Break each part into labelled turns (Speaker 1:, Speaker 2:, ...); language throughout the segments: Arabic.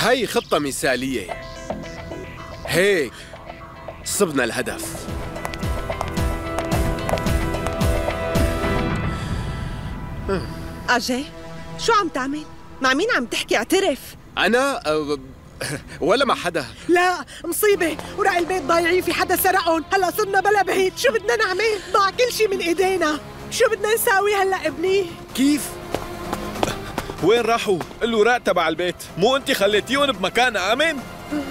Speaker 1: هاي خطة مثالية. هيك صبنا الهدف.
Speaker 2: أجي شو عم تعمل؟ مع مين عم تحكي؟ اعترف.
Speaker 1: أنا ولا مع حدا.
Speaker 2: لا مصيبة، ورق البيت ضايعين، في حدا سرقهم، هلا صرنا بلا بيت، شو بدنا نعمل؟ ضاع كل شي من ايدينا، شو بدنا نساوي هلا ابني؟
Speaker 1: كيف؟
Speaker 3: وين راحوا؟ الوراق تبع البيت، مو انت خليتيهم بمكان آمن؟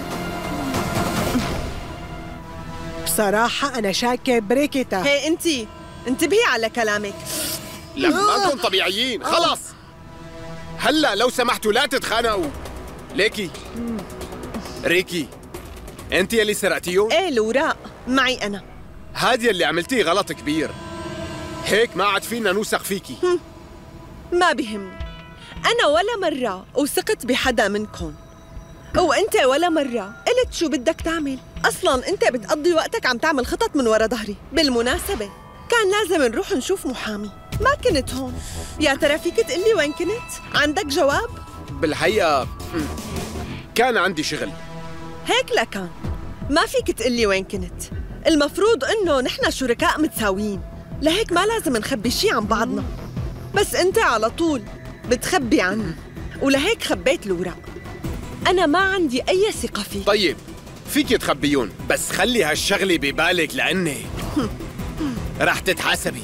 Speaker 2: بصراحة أنا شاكة بريكتا. هي أنتي انتبهي على كلامك.
Speaker 1: لا ماكم طبيعيين، خلص. هلا لو سمحتوا لا تتخانقوا. ليكي ريكي، انت يلي سرقتيهم؟
Speaker 2: ايه الوراق معي انا.
Speaker 1: هذا اللي عملتيه غلط كبير، هيك ما عاد فينا نوثق فيكي.
Speaker 2: ما بيهمني، انا ولا مرة وثقت بحدا منكم، وانت ولا مرة قلت شو بدك تعمل. اصلا انت بتقضي وقتك عم تعمل خطط من ورا ظهري. بالمناسبة كان لازم نروح نشوف محامي، ما كنت هون. يا ترى فيك تقلي وين كنت؟ عندك جواب؟
Speaker 1: بالحقيقة كان عندي شغل.
Speaker 2: هيك لكان ما فيك تقلي وين كنت. المفروض انه نحن شركاء متساويين، لهيك ما لازم نخبي شي عن بعضنا. بس انت على طول بتخبي عني، ولهيك خبيت الوراق. انا ما عندي اي ثقة فيك.
Speaker 1: طيب فيك تخبيون، بس خلي هالشغلة ببالك لأني رح تتحاسبي.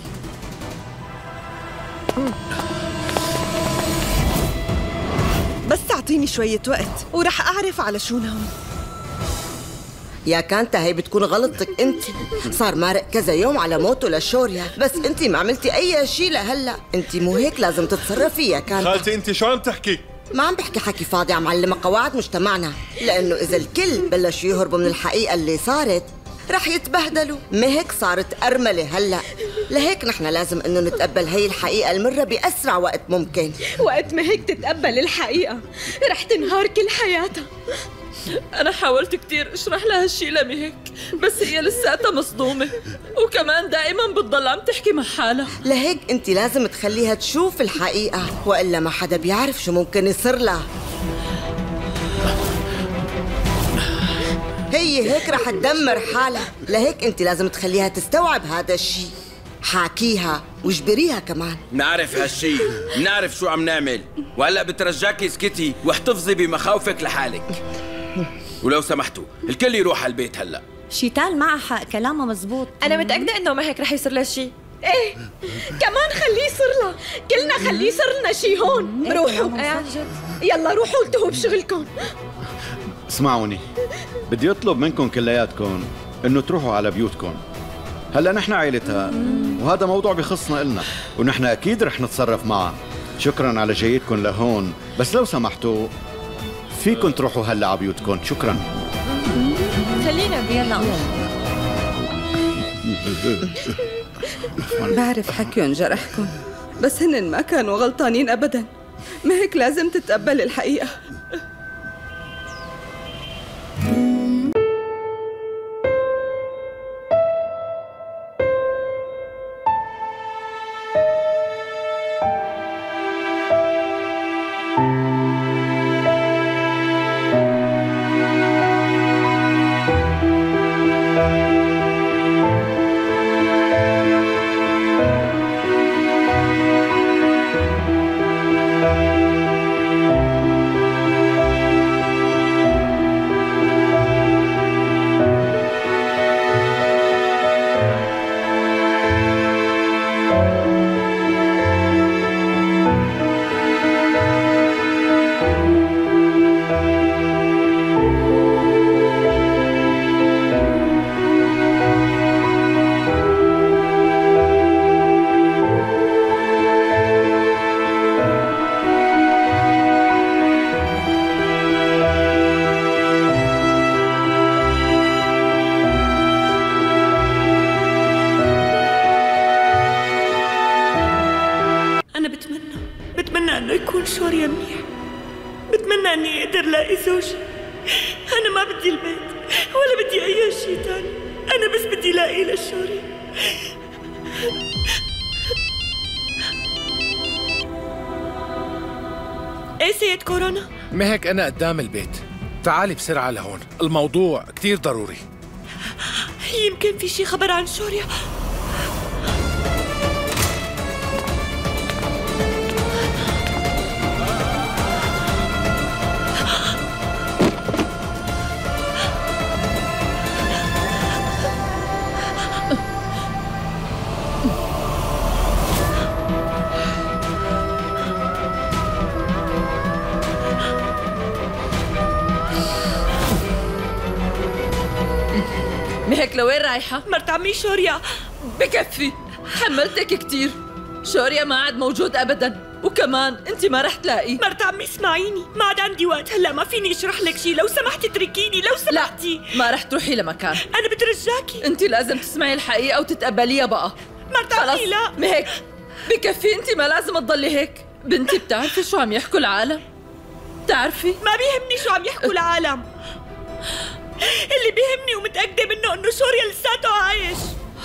Speaker 2: بس تعطيني شوية وقت ورح أعرف على شو ناوي.
Speaker 4: يا كانتا هي بتكون غلطتك انت. صار مارق كذا يوم على موته لشوريا، بس انت ما عملتي اي شيء لهلا. انت مو هيك لازم تتصرفي يا كانتا.
Speaker 3: خالتي انت شو عم تحكي؟
Speaker 4: ما عم بحكي حكي فاضي، عم علمها قواعد مجتمعنا، لانه اذا الكل بلشوا يهربوا من الحقيقة اللي صارت رح يتبهدلوا. ما هيك صارت أرملة هلا، لهيك نحن لازم انه نتقبل هي الحقيقة المرة بأسرع وقت ممكن.
Speaker 5: وقت ما هيك تتقبل الحقيقة رح تنهار كل حياتها. أنا حاولت كتير أشرح لها هالشي لمهك، بس هي لساتها مصدومة، وكمان دائما بتضل عم تحكي مع حالها.
Speaker 4: لهيك انت لازم تخليها تشوف الحقيقة، وإلا ما حدا بيعرف شو ممكن يصير لها. هي هيك رح تدمر حالها، لهيك انت لازم تخليها تستوعب هذا الشيء. حاكيها واجبريها كمان.
Speaker 6: نعرف هالشي، نعرف شو عم نعمل، وهلا بترجاكي اسكتي واحتفظي بمخاوفك لحالك. ولو سمحتوا الكل يروح على البيت هلا.
Speaker 7: شيتال معها حق، كلامها مزبوط.
Speaker 5: أنا متأكدة إنه ما هيك رح يصير لها شي. إيه كمان خليه يصير لها، كلنا خليه يصير لنا شي هون. روحوا يلا روحوا التهوا بشغلكم.
Speaker 8: اسمعوني، بدي اطلب منكم كلياتكم انه تروحوا على بيوتكم. هلا نحن عائلتها وهذا موضوع بخصنا إلنا، ونحن اكيد رح نتصرف معه. شكرا على جيتكم لهون، بس لو سمحتوا فيكم تروحوا هلا على بيوتكم. شكرا.
Speaker 7: خلينا يلا.
Speaker 9: بعرف حكيهم جرحكم، بس هن ما كانوا غلطانين ابدا. ما هيك لازم تتقبل الحقيقة.
Speaker 5: بتمنى انه يكون شوريا منيح، بتمنى اني اقدر لاقي زوجي. انا ما بدي البيت ولا بدي اي شيء ثاني، انا بس بدي لاقي للشوريا. ايه سيد كورونا؟
Speaker 10: ما هيك انا قدام البيت. تعالي بسرعة لهون، الموضوع كتير ضروري.
Speaker 5: يمكن في شي خبر عن شوريا.
Speaker 7: مهك لوين رايحة؟
Speaker 5: مرت عمي شوريا.
Speaker 7: بكفي، حملتك كتير. شوريا ما عاد موجود أبداً، وكمان أنت ما رح تلاقيه.
Speaker 5: مرت عمي اسمعيني، ما عاد عندي وقت هلا، ما فيني اشرح لك شي، لو سمحتي اتركيني لو سمحتي.
Speaker 7: لا، ما رح تروحي لمكان.
Speaker 5: أنا بترجاكي.
Speaker 7: أنت لازم تسمعي الحقيقة وتتقبليها بقى.
Speaker 5: مرت عمي لا.
Speaker 7: مهك بكفي، أنت ما لازم تضلي هيك. بنتي بتعرفي شو عم يحكوا العالم؟ بتعرفي؟
Speaker 5: ما بيهمني شو عم يحكوا العالم. اللي بيهمني ومتأكدة منه إنه شوريا لساته عايش.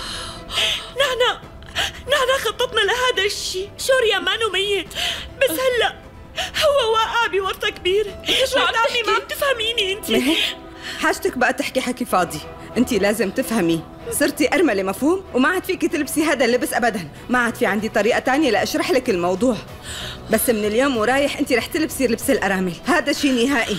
Speaker 5: نحن خططنا لهذا الشيء. شوريا مانو ميت، بس هلا هو واقع بورطة كبيرة.
Speaker 7: شو عم تحكي؟
Speaker 5: ما عم تفهميني انت.
Speaker 9: مهك حاجتك بقى تحكي حكي فاضي. انت لازم تفهمي، صرتي أرملة مفهوم؟ وما عاد فيكي تلبسي هذا اللبس أبدا. ما عاد في عندي طريقة تانية لأشرح لك الموضوع. بس من اليوم ورايح انت رح تلبسي لبس الأرامل، هذا شيء نهائي.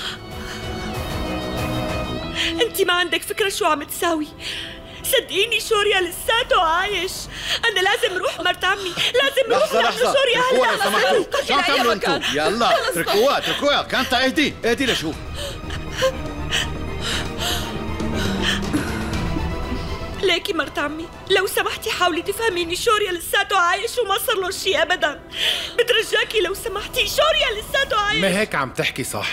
Speaker 5: انت ما عندك فكرة شو عم تساوي. صدقيني شوريا لساته عايش. انا لازم اروح مرت عمي، لازم اروح لأنه شوريا
Speaker 8: تركوها لو
Speaker 5: هلا.
Speaker 8: سمحتوا. شو عم تعملوا انتوا؟ يلا تركوها. كانت اهدي لشوف.
Speaker 5: ليكي مرت عمي، لو سمحتي حاولي تفهميني، شوريا لساته عايش وما صار له شيء ابدا. بترجاكي لو سمحتي، شوريا لساته عايش.
Speaker 10: ما هيك عم تحكي صح.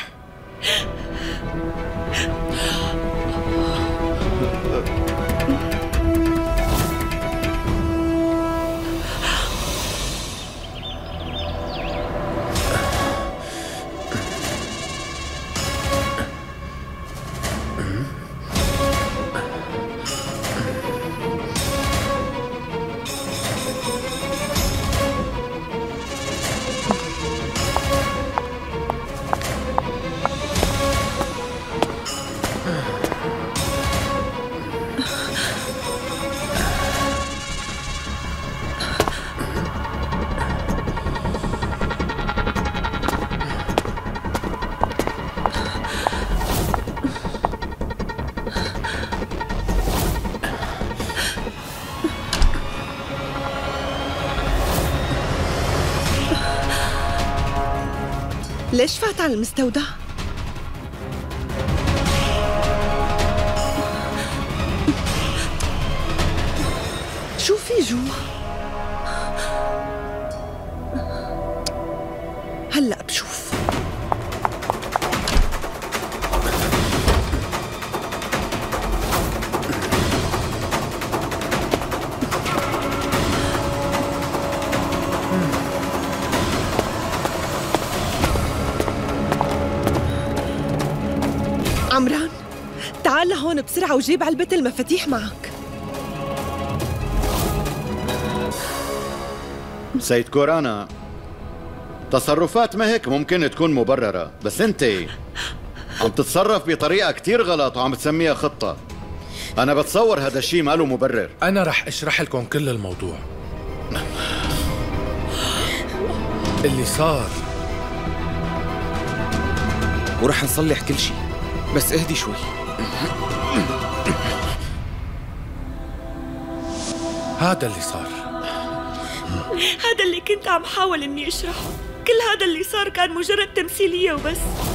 Speaker 2: ليش فات على المستودع؟ شو في جوا؟ هلأ بشوف. عمران، تعال لهون بسرعة وجيب علبة المفاتيح معك.
Speaker 8: سيد كورانا، تصرفات مهك ممكن تكون مبررة، بس انت عم تتصرف بطريقة كتير غلط وعم تسميها خطة. أنا بتصور هذا الشيء ما له مبرر.
Speaker 10: أنا رح أشرح لكم كل الموضوع. اللي صار
Speaker 3: ورح نصلح كل شيء، بس اهدي شوي.
Speaker 10: هذا اللي صار.
Speaker 5: هذا اللي كنت عم حاول اني اشرحه. كل هذا اللي صار كان مجرد تمثيلية وبس.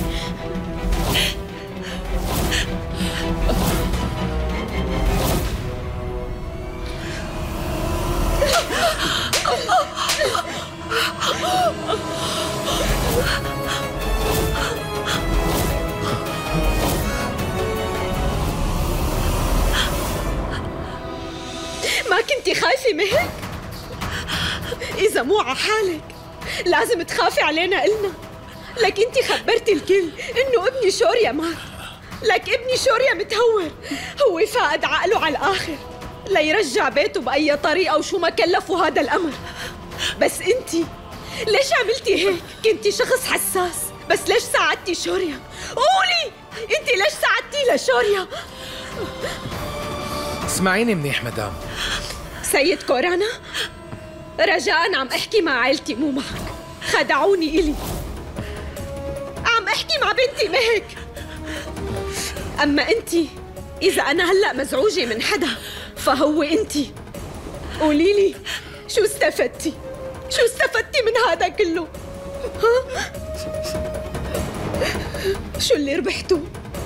Speaker 11: ما كنتي خايفة مهك؟ إذا مو على حالك لازم تخافي علينا إلنا. لك انتي خبرتي الكل إنه ابني شوريا مات. لك ابني شوريا متهور، هو فاقد عقله على الآخر ليرجع بيته بأي طريقة وشو ما كلفوا هذا الأمر. بس انتي ليش عملتي هيك؟ كنتي شخص حساس، بس ليش ساعدتي شوريا؟ قولي انت ليش ساعدتي لشوريا؟
Speaker 10: اسمعيني منيح مدام.
Speaker 11: سيد كورانا، رجاء عم احكي مع عائلتي مو معك. خدعوني إلي. عم احكي مع بنتي مهك. اما انتي اذا انا هلا مزعوجه من حدا فهو انتي. قولي لي شو استفدتي؟ شو استفدتي من هذا كله؟ ها؟ شو اللي ربحتوا؟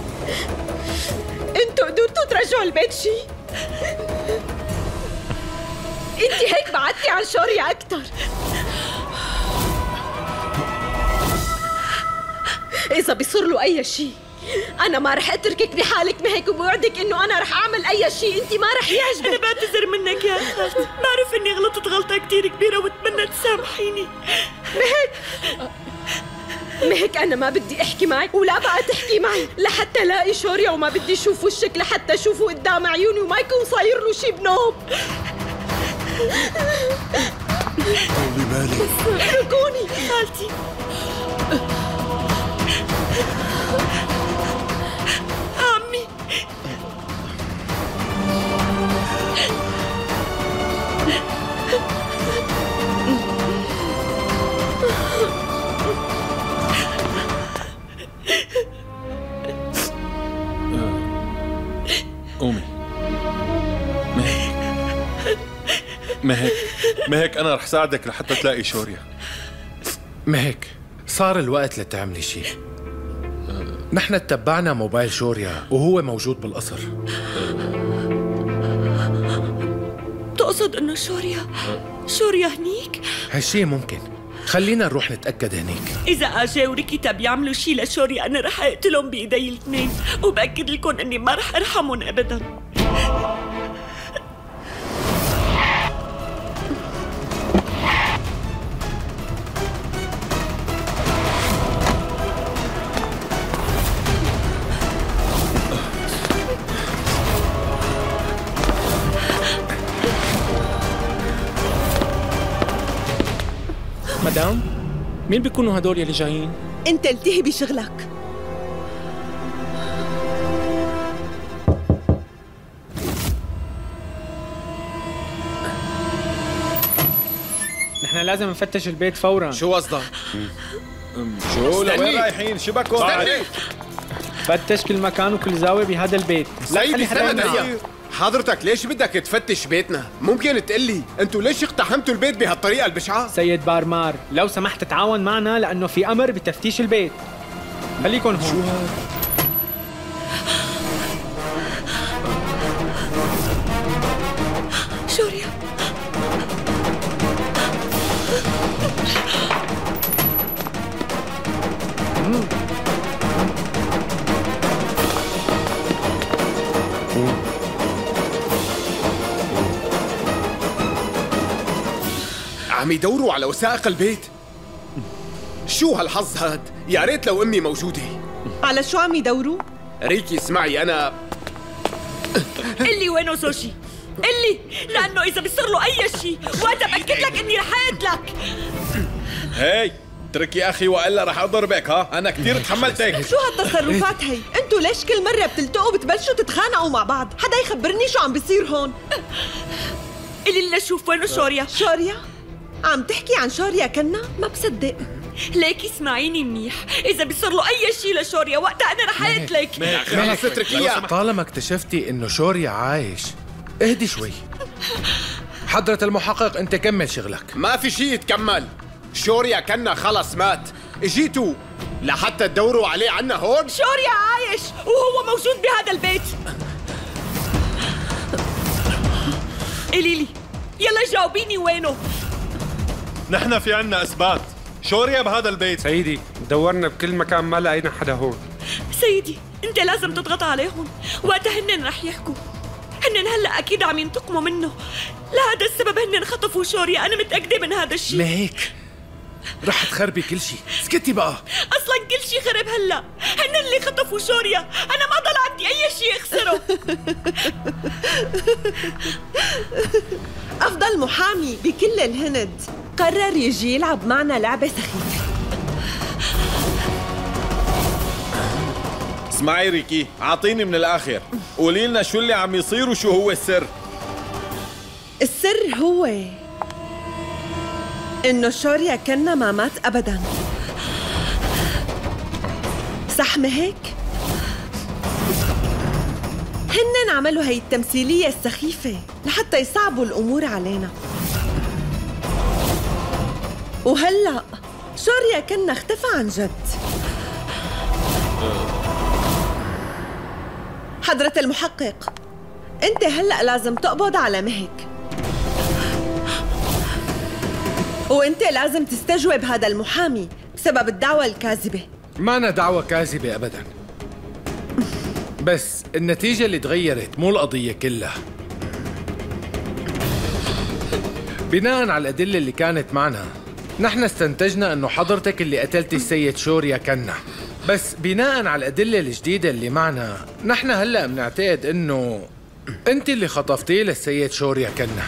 Speaker 11: انتوا قدرتوا ترجعوا البيت شي؟ انتي هيك بعدتي عن شوريا اكثر. إذا بيصير له أي شيء أنا ما رح أتركك بحالك مهك، وبوعدك إنه أنا رح أعمل أي شيء أنت ما رح يعجبك.
Speaker 5: أنا بعتذر منك يا خالتي، بعرف إني غلطت غلطة كتير كبيرة وأتمنى تسامحيني.
Speaker 11: مهك أنا ما بدي أحكي معك ولا بقى تحكي معي لحتى لاقي شوريا، وما بدي أشوف وشك لحتى أشوفه قدام عيوني وما يكون صاير له شيء بنوم.
Speaker 3: طولي بالك.
Speaker 11: اتركوني
Speaker 5: خالتي. عمي
Speaker 3: قومي. مهك أنا رح ساعدك لحتى تلاقي شوريا.
Speaker 10: مهك صار الوقت لتعملي شيء. نحن اتبعنا موبايل شوريا وهو موجود بالقصر.
Speaker 5: تقصد انه شوريا هنيك؟
Speaker 10: هالشي ممكن. خلينا نروح نتأكد هنيك.
Speaker 5: إذا أجا وركتا بيعملوا شي لشوريا أنا رح أقتلهم بإيدي الاثنين، وبأكد لكم إني ما رح أرحمهم أبداً.
Speaker 12: مدام، مين بيكونوا هدول يلي جايين؟
Speaker 2: انت التهي بشغلك.
Speaker 12: نحن لازم نفتش البيت فورا.
Speaker 3: شو قصدك؟ شو لوين رايحين؟ شو بكون؟
Speaker 12: فتش كل مكان وكل زاوية بهذا البيت.
Speaker 1: سيدي استنى، حضرتك ليش بدك تفتش بيتنا؟ ممكن تقلي انتوا ليش اقتحمتوا البيت بهالطريقة البشعة؟
Speaker 12: سيد بارمار، لو سمحت تعاون معنا لأنه في أمر بتفتيش البيت. خليكن هون.
Speaker 3: شو هاد؟
Speaker 5: شوريا
Speaker 1: عم يدوروا على وثائق البيت. شو هالحظ هاد؟ يا ريت لو امي موجوده.
Speaker 2: على شو عم يدوروا؟
Speaker 1: ريكي اسمعي، انا
Speaker 5: قلي وينه سوشي؟ قلي، لأنه إذا بيصير له أي شيء وقتها بأكد لك إني رح أقتلك.
Speaker 3: هي اتركي اخي والا رح اضربك. ها انا كثير تحملتك.
Speaker 2: شو هالتصرفات هي؟ انتوا ليش كل مرة بتلتقوا بتبلشوا تتخانقوا مع بعض؟ حدا يخبرني شو عم بيصير هون؟
Speaker 5: قلي لي شوف وينه شوريا؟
Speaker 2: شوريا؟ عم تحكي عن شوريا كنا؟ ما بصدق.
Speaker 5: ليكي اسمعيني منيح، إذا بيصير له أي شيء لشوريا وقتها أنا رح أقتلك.
Speaker 1: خلص اتركيها.
Speaker 10: طالما اكتشفتي انه شوريا عايش اهدي شوي. حضرة المحقق انت كمل شغلك.
Speaker 1: ما في شيء يتكمل. شوريا كنا خلص مات. اجيتوا لحتى تدوروا عليه عنا هون؟
Speaker 5: شوريا عايش وهو موجود بهذا البيت. قولي لي يلا جاوبيني وينه؟
Speaker 3: نحن في عنا اثبات. شوريا بهذا البيت.
Speaker 13: سيدي دورنا بكل مكان ما لقينا حدا هون.
Speaker 5: سيدي انت لازم تضغط عليهم، وقتها هنن رح يحكوا. هنن هلا اكيد عم ينتقموا منه، لهذا السبب هنن خطفوا شوريا. انا متاكده من هذا الشيء.
Speaker 10: مهيك رح تخربي كل شيء. اسكتي بقى.
Speaker 5: اصلا كل شيء خرب هلا. هنن اللي خطفوا شوريا، انا ما ضل عندي اي شيء اخسره.
Speaker 2: أفضل محامي بكل الهند قرر يجي يلعب معنا لعبة سخيفة.
Speaker 3: اسمعي ريكي، اعطيني من الاخر، قولي لنا شو اللي عم يصير وشو هو السر.
Speaker 2: السر هو إنه شوريا كنا ما مات أبداً. صح مهك؟ هنن عملوا هي التمثيلية السخيفة لحتى يصعبوا الأمور علينا. وهلأ شوريا كنا اختفى عن جد. حضرة المحقق، أنت هلأ لازم تقبض على مهك، وأنت لازم تستجوب هذا المحامي بسبب الدعوة الكاذبة.
Speaker 10: ما أنا دعوة كاذبة أبداً، بس النتيجة اللي تغيرت مو القضية كلها. بناء على الأدلة اللي كانت معنا، نحن استنتجنا أنه حضرتك اللي قتلتي السيد شوريا كنا. بس بناء على الأدلة الجديدة اللي معنا، نحن هلأ بنعتقد أنه أنت اللي خطفتيه للسيد شوريا كنا.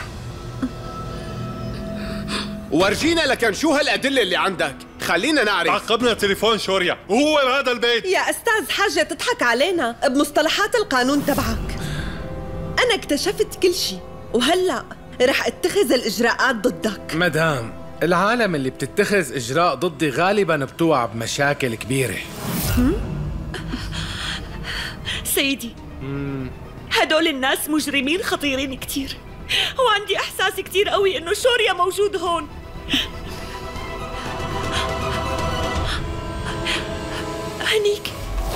Speaker 1: ورجينا لكن شو هالأدلة اللي عندك؟ خلينا نعرف.
Speaker 14: عقبنا تليفون شوريا وهو بهذا البيت.
Speaker 2: يا أستاذ حاجة تضحك علينا بمصطلحات القانون تبعك. أنا اكتشفت كل شيء، وهلأ رح اتخذ الإجراءات ضدك.
Speaker 10: مدام، العالم اللي بتتخذ إجراء ضدي غالباً بتوقع بمشاكل كبيرة.
Speaker 11: سيدي، هدول الناس مجرمين خطيرين كتير، وعندي إحساس كتير قوي إنه شوريا موجود هون. هنيك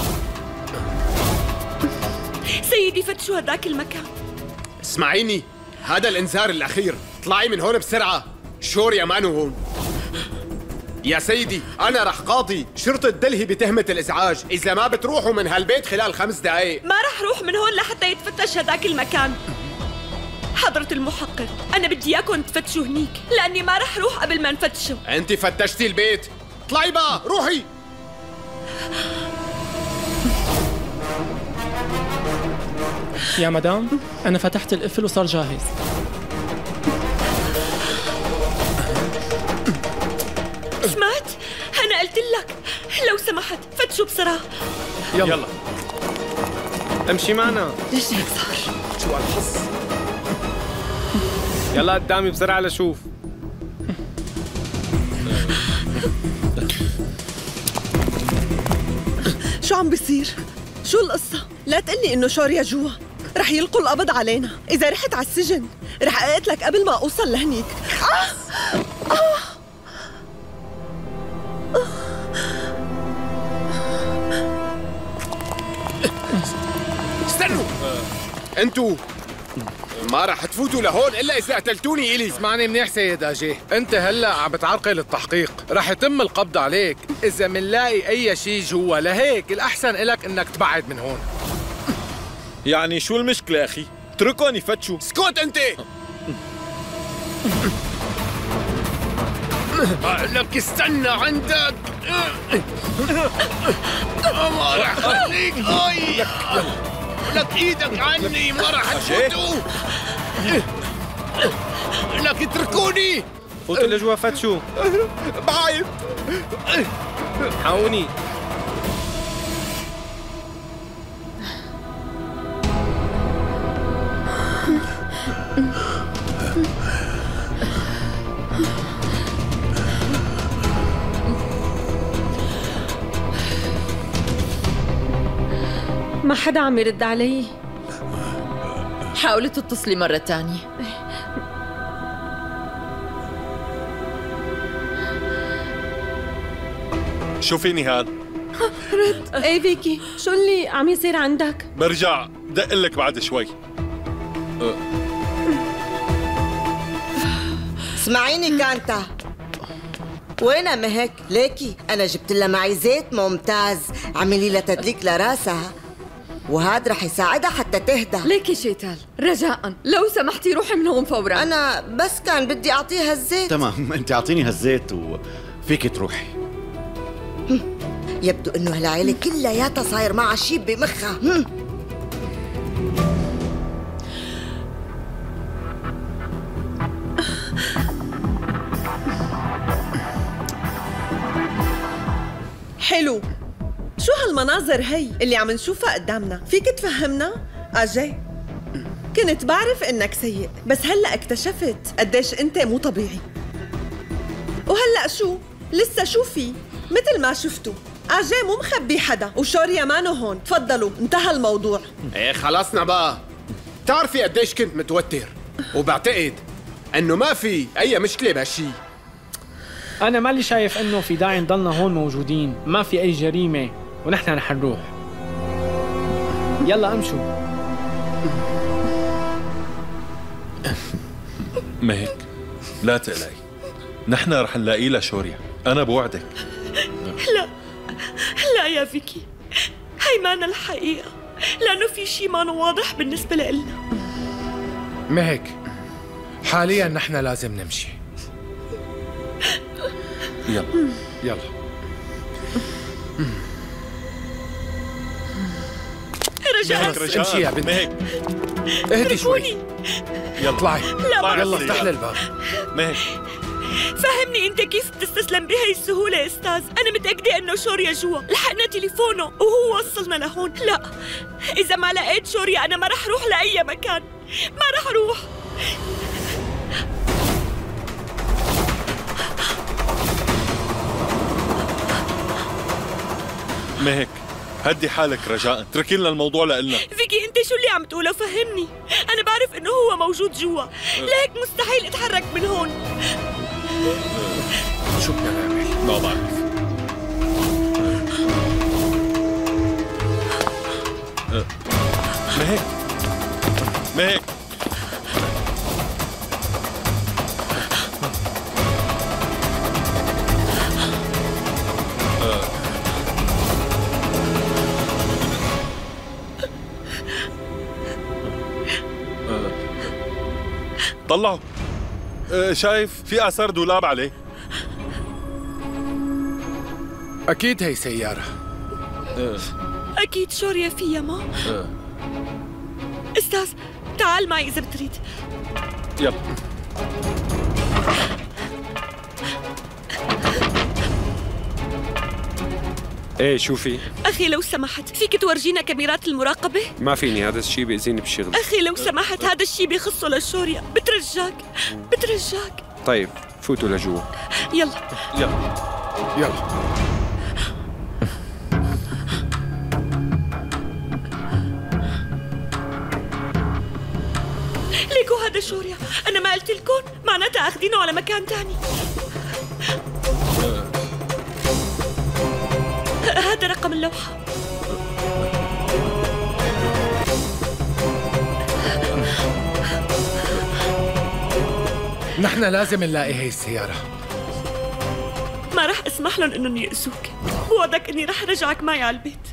Speaker 11: سيدي، فتشوا هداك المكان.
Speaker 1: اسمعيني، هذا الإنذار الأخير، اطلعي من هون بسرعة. شوريا مانو هون. يا سيدي، أنا رح قاضي شرطة دلهي بتهمة الإزعاج إذا ما بتروحوا من هالبيت خلال 5 دقايق.
Speaker 11: ما رح روح من هون لحتى يتفتش هداك المكان. حضرة المحقق، أنا بدي إياكم تفتشوا هنيك، لأني ما رح روح قبل ما نفتشه.
Speaker 1: أنت فتشتي البيت، اطلعي بقى، روحي.
Speaker 15: يا مدام، أنا فتحت القفل وصار جاهز.
Speaker 11: سمعت؟ أنا قلت لك لو سمحت فتشوا بسرعة.
Speaker 12: يلا امشي معنا.
Speaker 2: ليش هيك صار؟
Speaker 1: شو هالحظ؟
Speaker 12: يلا قدامي بسرعة لشوف.
Speaker 2: شو عم بيصير؟ شو القصة؟ لا تقلي إنه شوريا جوا، رح يلقوا القبض علينا. إذا رحت على السجن رح أقتلك قبل ما أوصل لهنيك.
Speaker 1: استنوا، انتوا ما رح تفوتوا لهون الا اذا قتلتوني الي.
Speaker 10: اسمعني منيح سيد اجي، انت هلا عم بتعرقل التحقيق، رح يتم القبض عليك اذا منلاقي اي شيء جوا، لهيك الاحسن إلك انك تبعد من هون.
Speaker 3: يعني شو المشكلة اخي؟ اتركهم يفتشوا.
Speaker 1: اسكت انت. لك استنى عندك. ما رح خليك. اي لك ايدك عني، ما رح تفوتوا. لك اتركوني.
Speaker 12: فوتوا لجوا فتشوا.
Speaker 1: بعيد.
Speaker 12: حقوني.
Speaker 5: ما حدا عم يرد علي. حاولي تتصلي مرة تانية.
Speaker 14: شو في نهاد؟
Speaker 11: رد. ايه فيكي، شو اللي عم يصير عندك؟
Speaker 14: برجع دق لك بعد شوي.
Speaker 4: اسمعيني كانتا، وين مهك؟ ليكي أنا جبت لها معي زيت ممتاز، عملي لها تدليك لراسها، وهذا رح يساعدها حتى تهدى.
Speaker 7: ليكي شيتال، رجاء لو سمحتي روحي من هون فورا.
Speaker 4: أنا بس كان بدي أعطيها الزيت.
Speaker 8: تمام، أنت أعطيني هالزيت وفيك تروحي.
Speaker 4: يبدو إنه هالعيلة كلياتها صاير معها شي بمخها.
Speaker 2: حلو، شو المناظر هي اللي عم نشوفها قدامنا فيك تفهمنا؟ أجي كنت بعرف إنك سيء، بس هلأ اكتشفت قديش أنت مو طبيعي. وهلأ شو؟ لسه شو في؟ مثل ما شفتوا أجي مو مخبي حدا، وشوريا مانو هون. تفضلوا، انتهى الموضوع.
Speaker 1: ايه خلصنا بقى. بتعرفي قديش كنت متوتر، وبعتقد انه ما في اي مشكله بهالشي.
Speaker 12: انا مالي شايف انه في داعي نضلنا هون موجودين، ما في اي جريمه ونحن رح نروح. يلا امشوا.
Speaker 14: مهك لا تقلقي، نحن رح نلاقي لها شوريا، انا بوعدك.
Speaker 5: لا يا فيكي، هي مانا الحقيقة، لأنه في شي مانو واضح بالنسبة لإلنا.
Speaker 10: مهك حاليا نحن لازم نمشي.
Speaker 14: يلا
Speaker 10: يلا.
Speaker 5: رجاء
Speaker 10: امشي يا بنت.
Speaker 14: مهك
Speaker 10: اهدي شوي.
Speaker 14: يلا
Speaker 10: اطلعي.
Speaker 5: لا
Speaker 10: يلا افتح لي الباب.
Speaker 14: مهك
Speaker 5: فهمني انت كيف بتستسلم بهي السهولة يا استاذ؟ انا متأكدة انه شوريا جوا، لحقنا تليفونه وهو وصلنا لهون. لا، اذا ما لقيت شوريا انا ما رح روح لأي مكان، ما رح روح.
Speaker 14: مهك هدي حالك رجاء، اتركي لنا الموضوع لإلنا.
Speaker 5: فيكي انت شو اللي عم تقوله؟ فهمني، انا بعرف انه هو موجود جوا، لهيك مستحيل اتحرك من هون.
Speaker 10: شو بدنا نعمل؟
Speaker 14: ما بعرف. مهك مهك طلعوا. شايف في اثار دولاب عليه.
Speaker 10: اكيد هي سيارة.
Speaker 5: اكيد شوريا فيها ما. استاذ تعال معي اذا بتريد.
Speaker 14: يلا.
Speaker 13: ايه شو في؟
Speaker 5: اخي لو سمحت فيك تورجينا كاميرات المراقبة؟
Speaker 13: ما فيني، هذا الشيء بيأذيني بالشغل.
Speaker 5: اخي لو سمحت، هذا الشيء بيخصه لشوريا، بترجاك بترجاك.
Speaker 13: طيب فوتوا لجوا.
Speaker 5: يلا
Speaker 14: يلا
Speaker 10: يلا.
Speaker 5: ليكو هذا شوريا، انا ما قلت لكم؟ معناتها اخذينه على مكان تاني. هذا رقم اللوحة.
Speaker 10: نحن لازم نلاقي هي السيارة.
Speaker 5: ما رح اسمح لهم انهم يأذوك، بوعدك اني رح رجعك معي على البيت.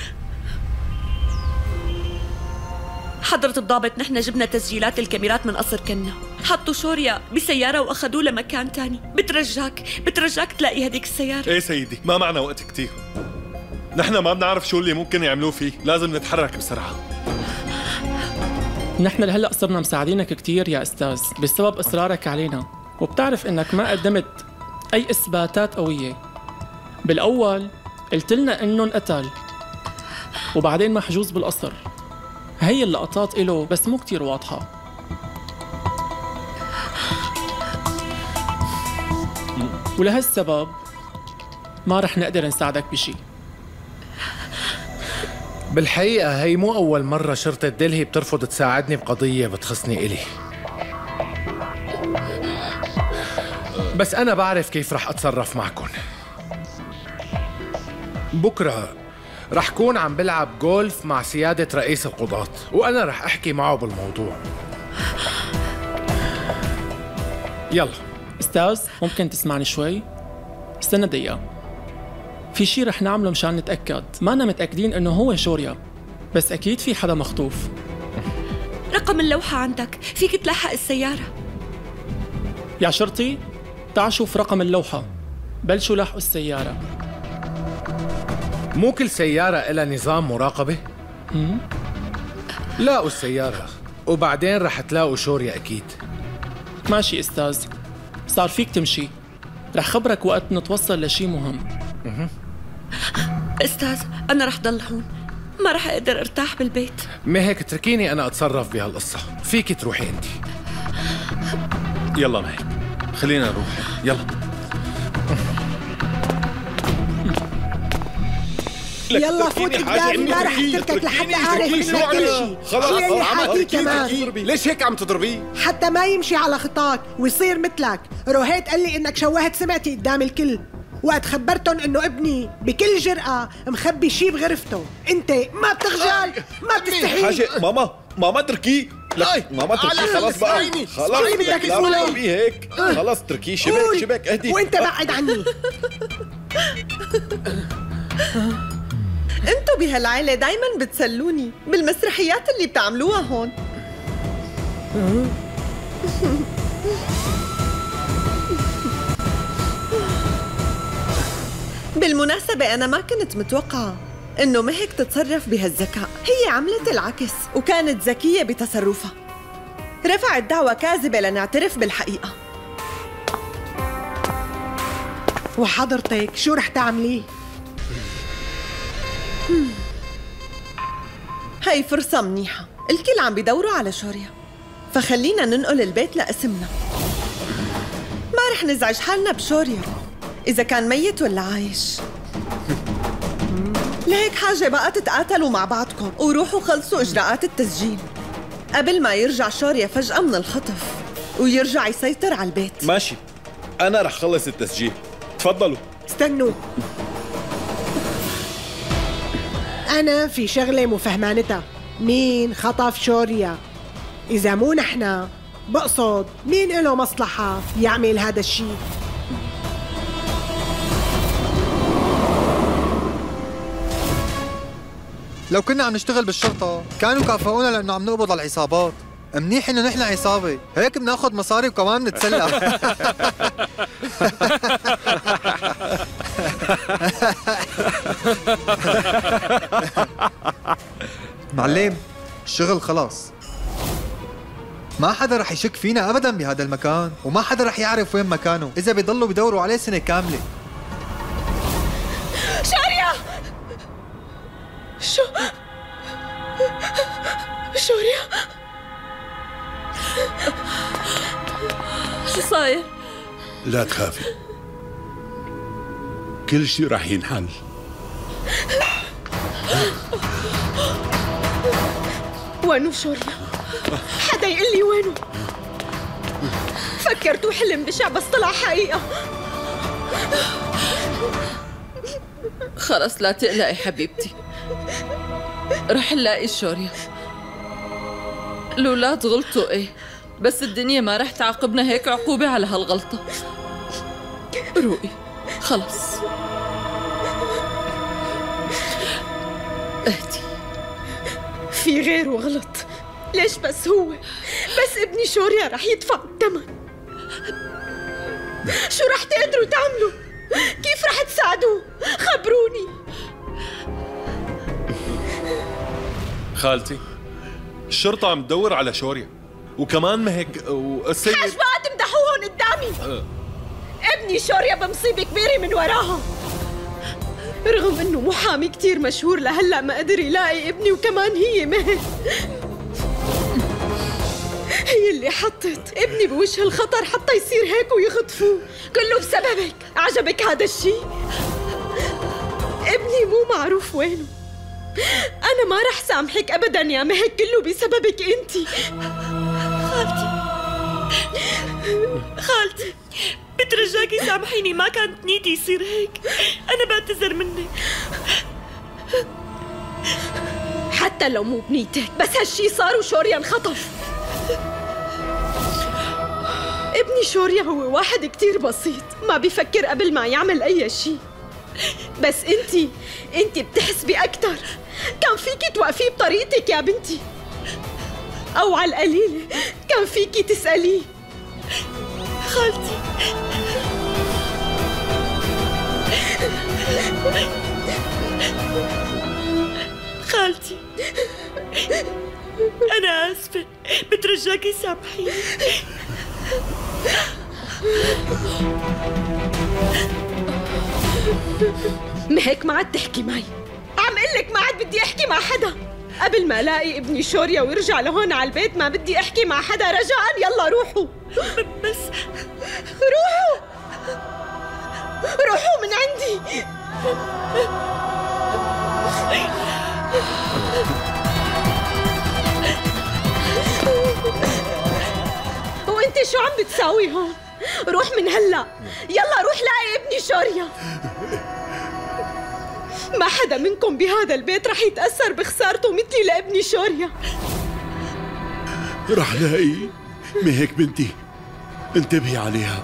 Speaker 5: حضرة الضابط، نحن جبنا تسجيلات الكاميرات من قصر كنا، حطوا شوريا بسيارة واخذوه لمكان تاني. بترجاك تلاقي هديك السيارة.
Speaker 14: ايه سيدي، ما معنا وقت كتير، نحن ما بنعرف شو اللي ممكن يعملوه فيه، لازم نتحرك بسرعة.
Speaker 15: نحن لهلا صرنا مساعدينك كثير يا استاذ بسبب اصرارك علينا، وبتعرف انك ما قدمت اي اثباتات قوية. بالاول قلت لنا انه انقتل، وبعدين محجوز بالقصر. هي اللقطات إله بس مو كتير واضحة. ولهالسبب ما رح نقدر نساعدك بشي.
Speaker 10: بالحقيقة هي مو أول مرة شرطة دلهي بترفض تساعدني بقضية بتخصني إلي، بس أنا بعرف كيف رح أتصرف معكن. بكرة رح كون عم بلعب جولف مع سيادة رئيس القضاة، وأنا رح أحكي معه بالموضوع. يلا.
Speaker 15: استاذ ممكن تسمعني شوي؟ استنى دقيقة. في شي رح نعمله مشان نتأكد. مانا متأكدين إنه هو شوريا، بس أكيد في حدا مخطوف.
Speaker 5: رقم اللوحة عندك، فيك تلاحق السيارة.
Speaker 15: يا شرطي تعال شوف رقم اللوحة، بلشوا لاحقوا السيارة.
Speaker 10: مو كل سيارة إلها نظام مراقبة؟ لاقوا السيارة وبعدين رح تلاقوا شوريا أكيد.
Speaker 15: ماشي استاذ، صار فيك تمشي. رح خبرك وقت نتوصل لشي مهم.
Speaker 5: أستاذ أنا رح ضل هون، ما رح أقدر أرتاح بالبيت.
Speaker 10: مهك اتركيني أنا أتصرف بهالقصة، فيك تروحي أنت.
Speaker 14: يلا مهك خلينا نروح، يلا.
Speaker 16: يلا فوت قدامي، ما رح اتركك لحتى اعرف منك كل شيء.
Speaker 1: خلاص
Speaker 16: اللي حاكيه كمان.
Speaker 1: ليش هيك عم تضربيه؟
Speaker 16: حتى ما يمشي على خطاك ويصير مثلك. روهيت قال لي انك شوهت سمعتي قدام الكل، وقت خبرتهم انه ابني بكل جرأة مخبي شيء بغرفته. انت ما بتخجل، ما بتستحي.
Speaker 3: حاجة ماما تركيه. لا ماما تركيه، خلاص بقى، خلاص لا تضربيه هيك، خلاص تركيه. شبك اهدي
Speaker 16: وانت بعد عني.
Speaker 2: انتو بهالعيلة دايما بتسلوني بالمسرحيات اللي بتعملوها هون. بالمناسبة أنا ما كنت متوقعة إنه مهك تتصرف بهالذكاء. هي عملت العكس وكانت ذكية بتصرفها، رفعت دعوى كاذبة لنعترف بالحقيقة.
Speaker 16: وحضرتك شو رح تعمليه؟
Speaker 2: هاي فرصة منيحة، الكل عم بيدوروا على شوريا، فخلينا ننقل البيت لاسمنا. ما رح نزعج حالنا بشوريا إذا كان ميت ولا عايش. لهيك حاجة بقى تتقاتلوا مع بعضكم وروحوا خلصوا إجراءات التسجيل قبل ما يرجع شوريا فجأة من الخطف ويرجع يسيطر على البيت.
Speaker 3: ماشي، أنا رح خلص التسجيل، تفضلوا.
Speaker 16: استنوا، أنا في شغلة مفهمانتها. مين خطف شوريا؟ إذا مو نحنا، بقصد مين له مصلحة يعمل هذا الشيء؟
Speaker 17: لو كنا عم نشتغل بالشرطة كانوا كافئونا لأنه عم نقبض على العصابات. منيح إنه نحن عصابة، هيك بناخد مصاري وكمان بنتسلى. معلم، الشغل خلاص، ما حدا رح يشك فينا أبدا بهذا المكان، وما حدا رح يعرف وين مكانه إذا بيضلوا بدوروا عليه سنة كاملة.
Speaker 11: شوريا! شوريا
Speaker 5: شو صاير؟
Speaker 18: لا تخافي، كل شيء رح ينحل.
Speaker 11: وينو شوريا؟ حدا يقول لي وينو؟ فكرتوا حلم بشع بس طلع حقيقة.
Speaker 5: خلص لا تقلقي حبيبتي، رح نلاقي شوريا. الولاد غلطوا ايه، بس الدنيا ما رح تعاقبنا هيك عقوبة على هالغلطة. روقي خلص، اهدي.
Speaker 11: في غيره غلط، ليش بس هو؟ بس ابني شوريا رح يدفع الثمن. شو رح تقدروا تعملوا؟ كيف رح تساعدوه؟ خبروني.
Speaker 14: خالتي، الشرطة عم تدور على شوريا، وكمان مهك والسيد.
Speaker 11: حاج بقى تمدحوهم قدامي. ابني شوريا بمصيبة كبيرة من وراها، رغم انه محامي كتير مشهور لهلا ما قدر يلاقي ابني، وكمان هي مهك هي اللي حطت ابني بوجه الخطر حتى يصير هيك ويخطفوه، كله بسببك. عجبك هذا الشيء؟ ابني مو معروف وينه. أنا ما رح سامحك أبداً يا مهك، كله بسببك أنتي.
Speaker 5: خالتي بترجاكي سامحيني، ما كانت نيتي يصير هيك، أنا بعتذر منك.
Speaker 11: حتى لو مو بنيتك، بس هالشي صار وشوريا انخطف. ابني شوريا هو واحد كتير بسيط، ما بيفكر قبل ما يعمل أي شيء. بس انتي بتحسبي أكتر. كان فيكي توقفيه بطريقتك يا بنتي، أو على القليلة كان فيكي تسأليه.
Speaker 5: خالتي خالتي أنا آسفة، بترجاكي سامحيني.
Speaker 11: مهك ما عاد تحكي معي. عم قلك ما عاد بدي احكي مع حدا. قبل ما الاقي ابني شوريا ويرجع لهون على البيت ما بدي احكي مع حدا. رجاء يلا روحوا.
Speaker 2: بس
Speaker 11: روحوا روحوا من عندي. وانت شو عم بتساوي هون؟ روح من هلا. يلا روح لاقي ابني شوريا. ما حدا منكم بهذا البيت رح يتأثر بخسارته مثلي لابني شوريا.
Speaker 18: رح لاقي مهك بنتي، انتبهي عليها.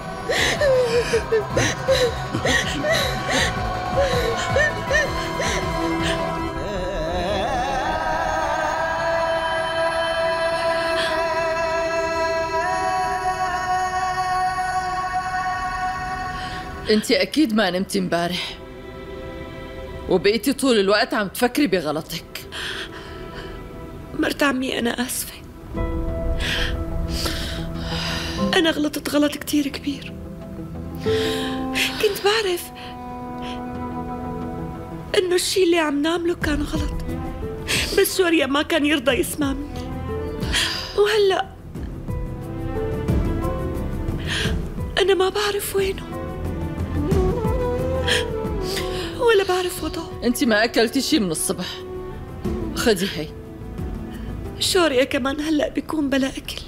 Speaker 7: انت اكيد ما نمتي امبارح وبقيتي طول الوقت عم تفكري بغلطك.
Speaker 2: مرت عمي أنا آسفة. أنا غلطت غلط كتير كبير. كنت بعرف إنه الشي اللي عم نعمله كان غلط، بس شوريا ما كان يرضى يسمع مني. وهلأ أنا ما بعرف وينه ولا بعرف وضعه.
Speaker 7: انت ما اكلتي شي من الصبح. خدي هي.
Speaker 2: شوريا كمان هلأ بيكون بلا أكل.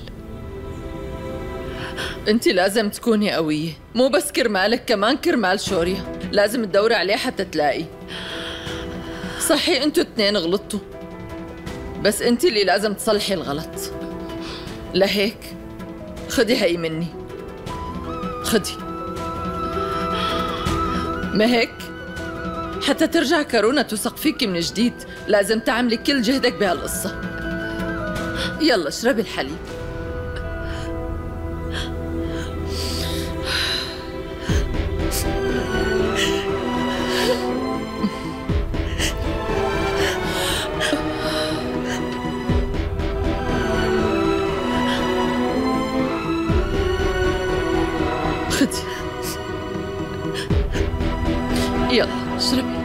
Speaker 7: انت لازم تكوني قوية، مو بس كرمالك كمان كرمال شوريا. لازم تدوري عليه حتى تلاقي. صحيح انتوا اثنين غلطتوا، بس انت اللي لازم تصلحي الغلط. لهيك خدي هي مني. خدي. ما هيك؟ حتى ترجع كارونا توثق فيكي من جديد لازم تعملي كل جهدك بهالقصة. يلا اشربي الحليب. خدي. يلا اشربي.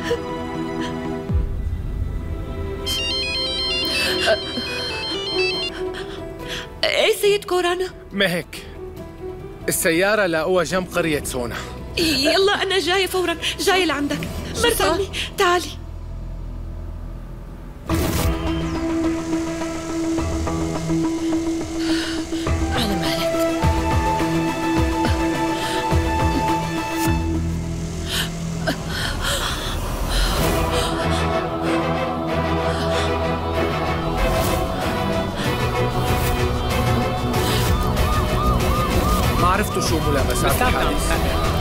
Speaker 2: ايه سيد كورانا؟
Speaker 10: مهك السيارة لاقوها جنب قرية سونا.
Speaker 2: يلا أنا جاية فورا، جاية لعندك. مرت عمي تعالي.
Speaker 7: على مالك.
Speaker 10: ما عرفتوا شو ملابسات الحادث.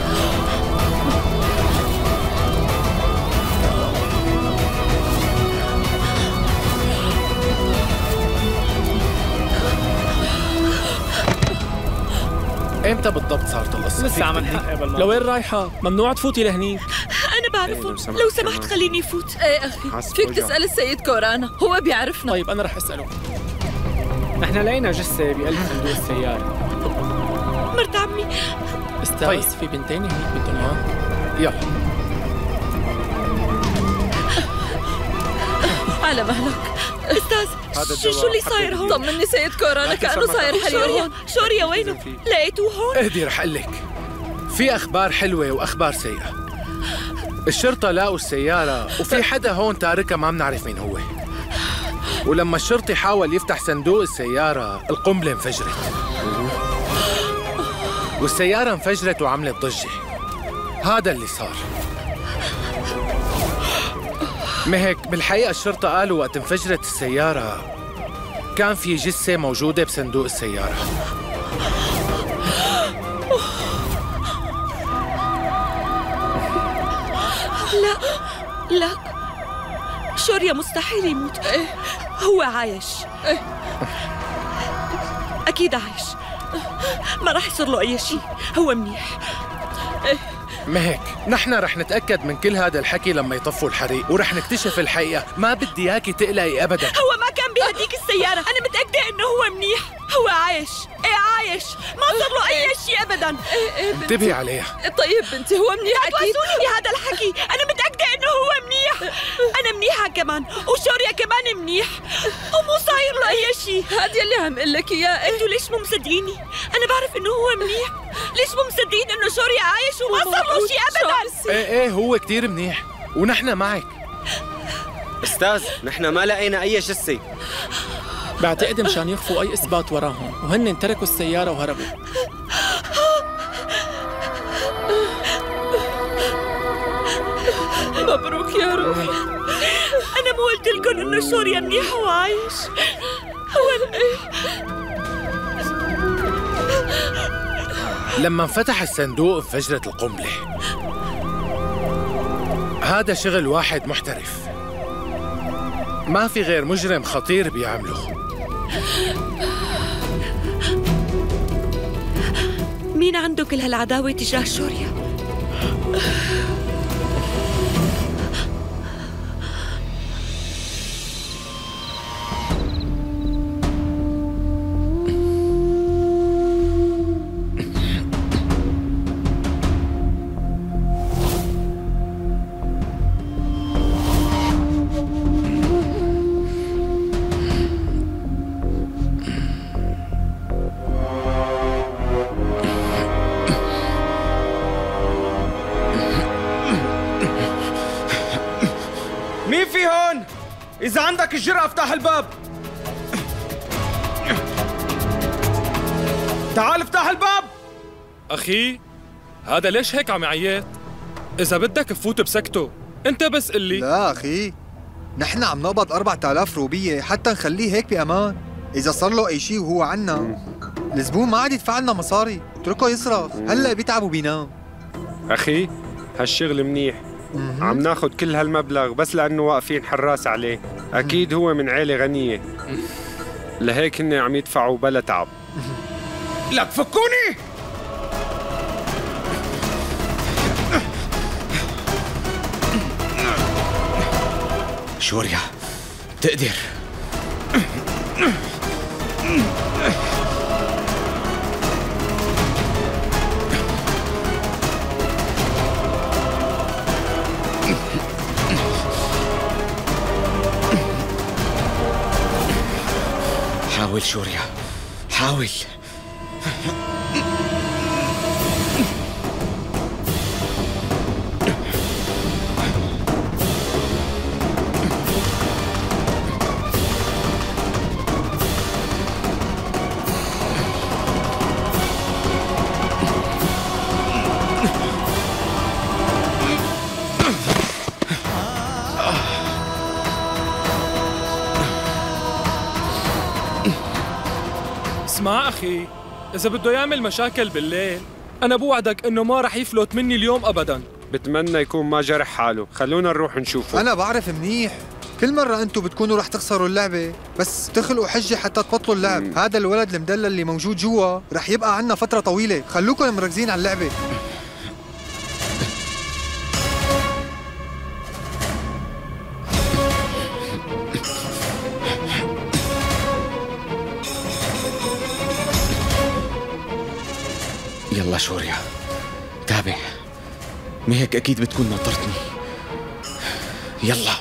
Speaker 10: امتى بالضبط صارت القصة؟
Speaker 12: لسه عم نحقق بالموضوع.
Speaker 15: لوين رايحة؟ ممنوع تفوتي لهنيك.
Speaker 2: أنا بعرفهم، لو سمحت خليني فوت.
Speaker 7: ايه أخي فيك تسأل السيد كورانا، هو بيعرفنا.
Speaker 15: طيب أنا رح أسأله.
Speaker 12: نحن لقينا جثة بقلب صندوق السيارة.
Speaker 2: مرت عمي.
Speaker 15: أستاذ طيب. في بنتين هنيك بدهم إياه.
Speaker 10: يلا
Speaker 7: على مهلك.
Speaker 2: أستاذ شو اللي صاير هون؟
Speaker 7: طمني سيد كورانا كأنه صاير حريق هون.
Speaker 2: شوريا وينه؟ لقيتوه هون؟
Speaker 10: اهدي رح أقول لك. في أخبار حلوة وأخبار سيئة. الشرطة لاقوا السيارة وفي حدا هون تاركها ما بنعرف مين هو. ولما الشرطي حاول يفتح صندوق السيارة القنبلة انفجرت والسيارة انفجرت وعملت ضجة. هذا اللي صار. مهك بالحقيقة الشرطة قالوا وقت انفجرت السيارة كان في جثة موجودة بصندوق السيارة.
Speaker 2: لا لا شوريا مستحيل يموت. هو عايش. أكيد عايش، ما راح يصير له أي شيء، هو منيح.
Speaker 10: مهك نحن رح نتأكد من كل هذا الحكي لما يطفوا الحريق ورح نكتشف الحقيقة. ما بدي اياكي تقلقي أبدا.
Speaker 2: هو ما كان بهديك السيارة، أنا متأكدة إنه هو منيح، هو عايش. إيه عايش، ما صار له أي شيء أبدا.
Speaker 10: انتبهي عليها.
Speaker 7: طيب بنتي هو منيح أكيد.
Speaker 2: لا تواسوني بهذا الحكي، أنا متأكدة
Speaker 5: أنا منيحة كمان وشوريا كمان منيح ومو صاير له أي شيء. هذا اللي عم قل لك إياه. أنتوا ليش مو مصدقيني؟ أنا بعرف إنه هو منيح، ليش مو مصدقين إنه شوريا عايش وما صار له شيء أبداً؟
Speaker 10: إيه هو كتير منيح ونحن معك.
Speaker 19: أستاذ نحن ما لقينا أي جثة.
Speaker 15: بعتقد مشان يخفوا أي إثبات وراهم وهن تركوا السيارة وهربوا.
Speaker 5: مبروك يا روحي. أنا مو قلت لكم إنه شوريا منيح وعايش؟
Speaker 10: لما انفتح الصندوق انفجرت القنبلة. هذا شغل واحد محترف، ما في غير مجرم خطير بيعمله.
Speaker 5: مين عنده كل هالعداوة تجاه شوريا؟
Speaker 19: إذا عندك الجرأة افتح الباب. تعال افتح الباب.
Speaker 13: أخي هذا ليش هيك عم يعيط؟ إذا بدك بفوت بسكته، أنت بس قل لي.
Speaker 17: لا أخي، نحن عم نقبض 4000 روبية حتى نخليه هيك بأمان. إذا صار له أي شيء وهو عنا، الزبون ما عاد يدفع لنا مصاري، اتركه يصرف، هلا بيتعب وبينام.
Speaker 13: أخي هالشغل منيح، عم ناخد كل هالمبلغ بس لأنه واقفين حراس عليه. أكيد هو من عيلة غنية، لهيك هن عم يدفعوا بلا تعب.
Speaker 19: لا تفكوني.
Speaker 1: شوريا تقدر. حاول شوريا، حاول.
Speaker 13: اسمع أخي، إذا بده يعمل مشاكل بالليل أنا بوعدك إنه ما رح يفلت مني اليوم أبداً. بتمنى يكون ما جرح حاله، خلونا نروح نشوفه.
Speaker 17: أنا بعرف منيح، كل مرة أنتوا بتكونوا رح تخسروا اللعبة بس تخلقوا حجة حتى تبطلوا اللعب. هذا الولد المدلل اللي موجود جوا رح يبقى عنا فترة طويلة، خلوكم مركزين على اللعبة.
Speaker 1: يلا شوريا تابع، مهك أكيد بتكون ناطرتني. يلا.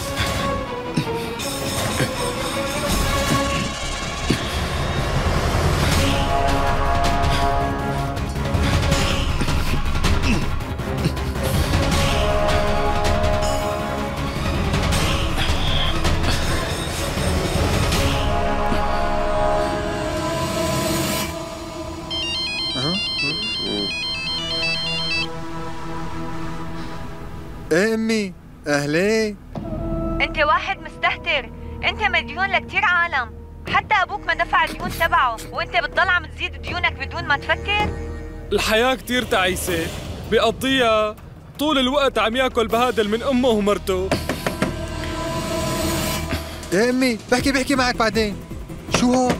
Speaker 17: ايه امي، اهلين.
Speaker 20: انت واحد مستهتر، انت مديون لكتير عالم، حتى ابوك ما دفع الديون تبعه وانت بتضل عم تزيد ديونك بدون ما تفكر.
Speaker 13: الحياة كتير تعيسة، بقضيها طول الوقت عم ياكل بهادل من امه ومرته.
Speaker 17: ايه امي، بحكي معك بعدين. شو هو؟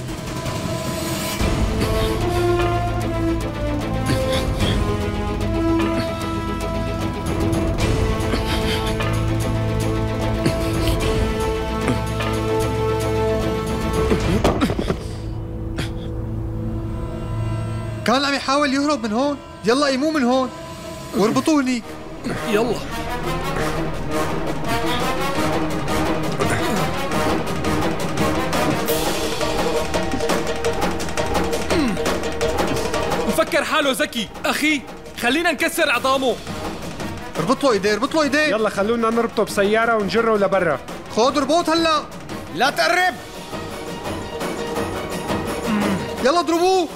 Speaker 17: كان عم يحاول يهرب من هون. يلا قيموه من هون واربطوه هنيك.
Speaker 13: يلا.
Speaker 21: فكر حاله ذكي. أخي خلينا نكسر عظامه.
Speaker 17: اربط له ايديه، اربط له ايديه.
Speaker 13: يلا خلونا نربطه بسيارة ونجره لبرا.
Speaker 17: خود اربط هلا.
Speaker 1: لا تقرب.
Speaker 17: يلا اضربوه.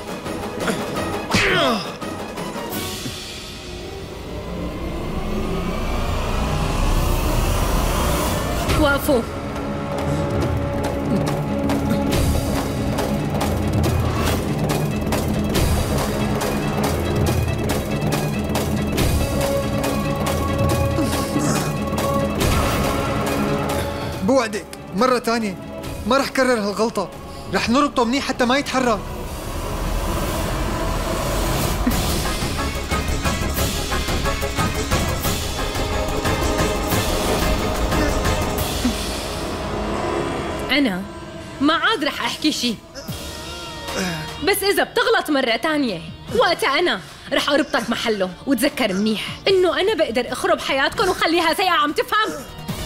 Speaker 11: وقفوا.
Speaker 17: بوعدك مرة تانية ما رح كرر هالغلطة. رح نربطه منيح حتى ما يتحرك.
Speaker 11: أنا ما عاد رح أحكي شي، بس إذا بتغلط مرة تانية وقتها أنا رح أربطك محله. وتذكر منيح إنه أنا بقدر أخرب حياتكم وخليها سيئة، عم تفهم؟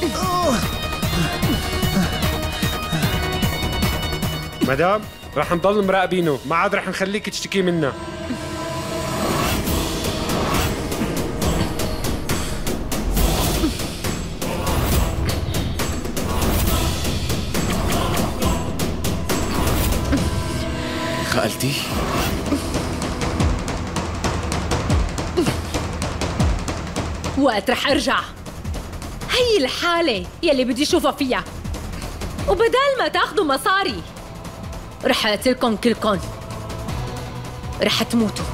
Speaker 13: مدام رح نضل مراقبينه، ما عاد رح نخليك تشتكي منا.
Speaker 6: خالتي
Speaker 11: وقت رح أرجع هي الحالة يلي بدي شوفها فيها، وبدال ما تاخدوا مصاري رح أقتلكم كلكم، رح تموتوا.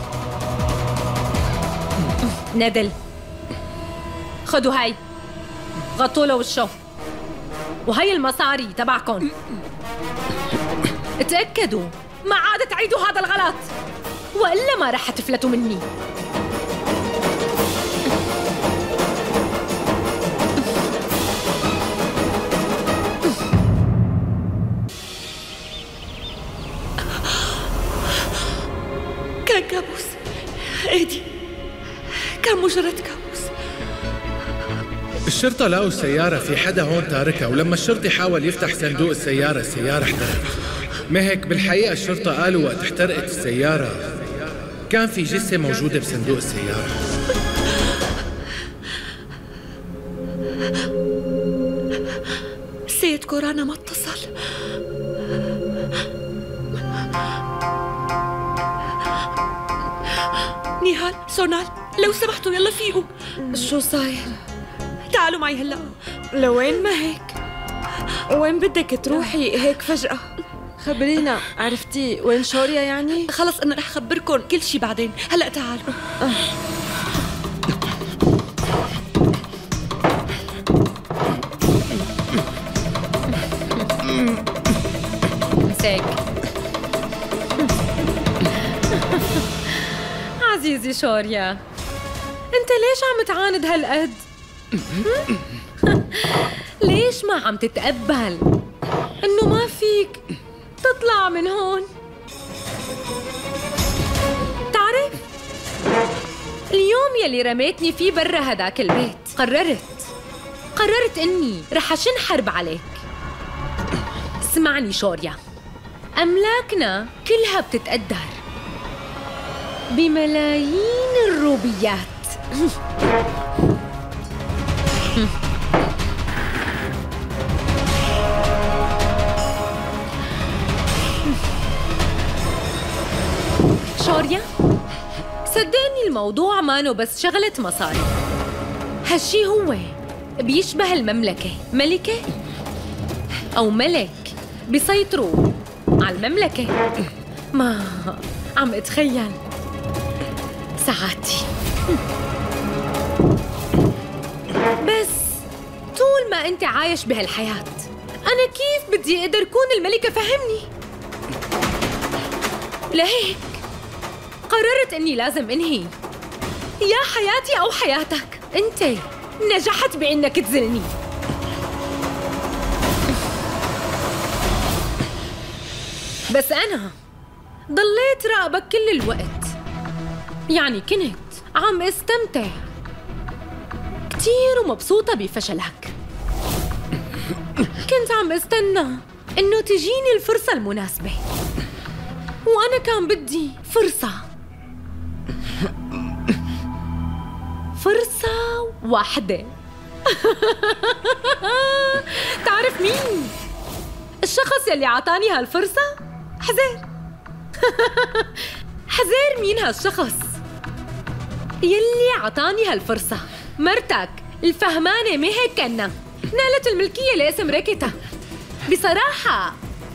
Speaker 11: ندل خدوا هاي، غطوا له وشه، وهي المصاري تبعكم. اتأكدوا ما عاد تعيدوا هذا الغلط، وإلا ما رح تفلتوا مني.
Speaker 5: كان كابوس ايدي، كان مجرد كابوس.
Speaker 10: الشرطة لقوا السيارة في حدا هون تاركها، ولما الشرطي حاول يفتح صندوق السيارة احترقت. ما هيك بالحقيقة الشرطة قالوا وقت احترقت السيارة كان في جثة موجودة بصندوق السيارة.
Speaker 5: السيد كورانا ما اتصل. نيهال، سونال، لو سمحتوا يلا فيقوا.
Speaker 11: شو صاير؟
Speaker 5: تعالوا معي هلا.
Speaker 11: لوين ما هيك؟ وين بدك تروحي هيك فجأة؟ خبرينا، عرفتي وين شوريا يعني؟
Speaker 5: خلص أنا رح خبركن كل شي بعدين، هلا تعالوا.
Speaker 11: مساك عزيزي شوريا، انت ليش عم تعاند هالقد؟ ليش ما عم تتقبل انه ما فيك تطلع من هون؟ تعرف اليوم يلي رميتني فيه برا هداك البيت قررت اني رح اشن حرب عليك. اسمعني شوريا، املاكنا كلها بتتقدر بملايين الروبيات. شوريا، صدقني الموضوع مانو بس شغلة مصاري. هالشي هو بيشبه المملكة، ملكة أو ملك بيسيطروا على المملكة. ما عم اتخيل سعادتي. بس طول ما انت عايش بهالحياة أنا كيف بدي أقدر كون الملكة؟ فهمني. لهيك قررت اني لازم انهي يا حياتي او حياتك. انت نجحت بانك تذلني، بس انا ضليت راقبك كل الوقت. يعني كنت عم استمتع كتير ومبسوطة بفشلك. كنت عم استنى انه تجيني الفرصة المناسبة، وأنا كان بدي فرصة فرصة واحدة. تعرف مين الشخص يلي عطاني هالفرصة؟ حزير. حزير مين هالشخص يلي عطاني هالفرصة؟ مرتك الفهمانة مهك كنا نالت الملكية لاسم ركتا. بصراحة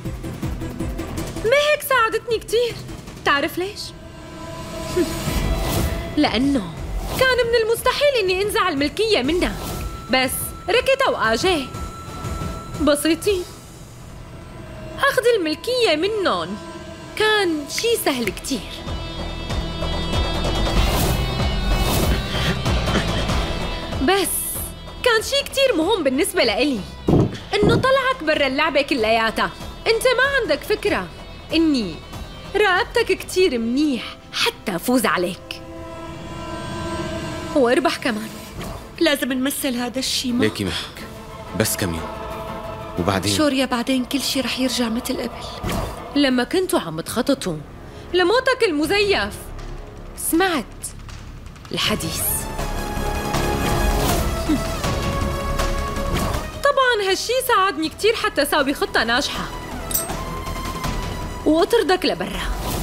Speaker 11: مهك ساعدتني كتير. تعرف ليش؟ لأنه كان من المستحيل إني أنزع الملكية منها، بس ركتا وآجيه بسيطين. أخذ الملكية منهم كان شي سهل كتير. بس كان شي كتير مهم بالنسبة لإلي إنه طلعك برا اللعبة كلياتها. أنت ما عندك فكرة إني راقبتك كتير منيح حتى أفوز عليك وأربح كمان. لازم نمثل هذا الشي. ما
Speaker 1: ليكي مهك بس كم يوم وبعدين
Speaker 11: شوريا بعدين كل شي رح يرجع مثل قبل. لما كنتوا عم تخططوا لموتك المزيف سمعت الحديث. طبعاً هالشي ساعدني كتير حتى أساوي خطة ناجحة وأطردك لبرا.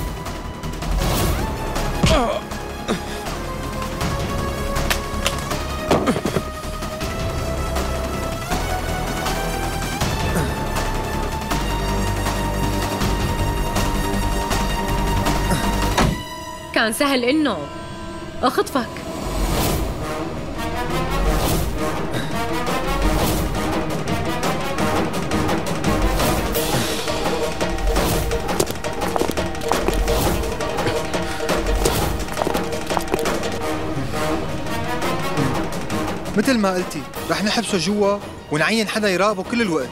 Speaker 11: كان سهل إنه أخطفك.
Speaker 17: مثل ما قلتي رح نحبسه جوا ونعين حدا يراقبه كل الوقت.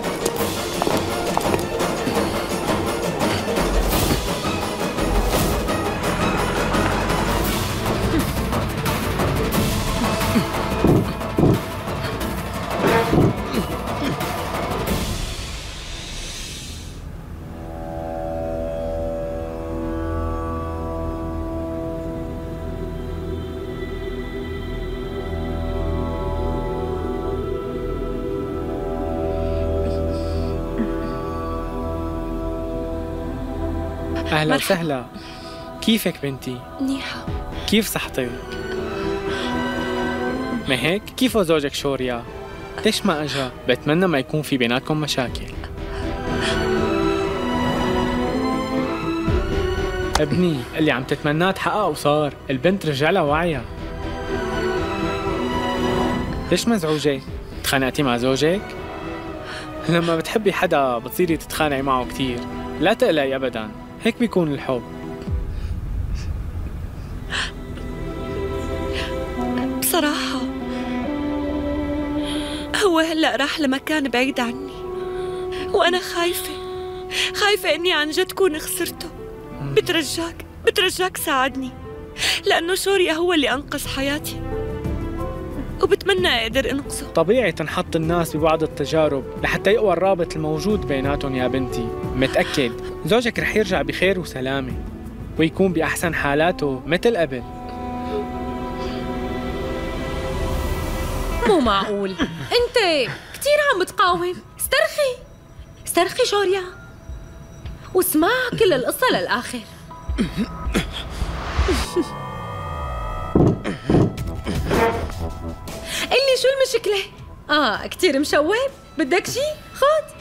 Speaker 12: أهلا وسهلا. كيفك بنتي؟
Speaker 11: منيحة.
Speaker 12: كيف صحتك؟ مهك كيف زوجك شوريا؟ ليش ما أجا؟ بتمنى ما يكون في بيناتكم مشاكل. ابني اللي عم تتمناه تحقق وصار. البنت رجع لها وعيها. ليش مزعوجة؟ تخانقتي مع زوجك؟ لما بتحبي حدا بتصيري تتخانقي معه كتير. لا تقلقي أبداً، هيك بيكون الحب.
Speaker 11: بصراحة هو هلأ راح لمكان بعيد عني وأنا خايفة إني عن جد كون خسرته. بترجاك ساعدني، لأنه شوريا هو اللي أنقذ حياتي وبتمنى أقدر أنقذه.
Speaker 12: طبيعي تنحط الناس ببعض التجارب لحتى يقوى الرابط الموجود بيناتهم يا بنتي. متأكد زوجك رح يرجع بخير وسلامة ويكون بأحسن حالاته مثل قبل.
Speaker 11: مو معقول، أنت كتير عم تقاوم. استرخي شوريا واسمع كل القصة للآخر. قلي شو المشكلة؟ كتير مشوب؟ بدك شي؟ خد.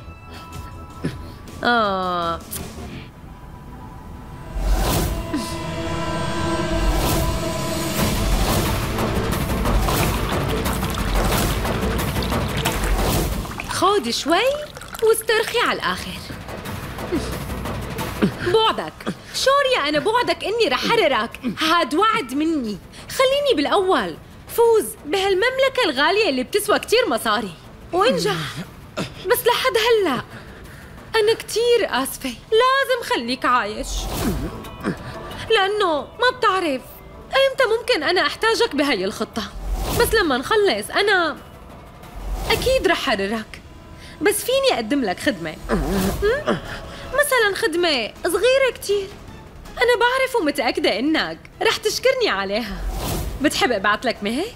Speaker 11: خد شوي واسترخي على الآخر. بعدك شوريا، أنا بعدك إني رح حررك. هاد وعد مني. خليني بالأول فوز بهالمملكة الغالية اللي بتسوى كتير مصاري وانجح. بس لحد هلأ أنا كتير آسفة. لازم خليك عايش، لأنه ما بتعرف أيمتى ممكن أنا أحتاجك بهاي الخطة. بس لما نخلص أنا أكيد رح حررك. بس فيني أقدم لك خدمة، مثلا خدمة صغيرة كتير. أنا بعرف ومتأكدة إنك رح تشكرني عليها. بتحب أبعت لك مهك؟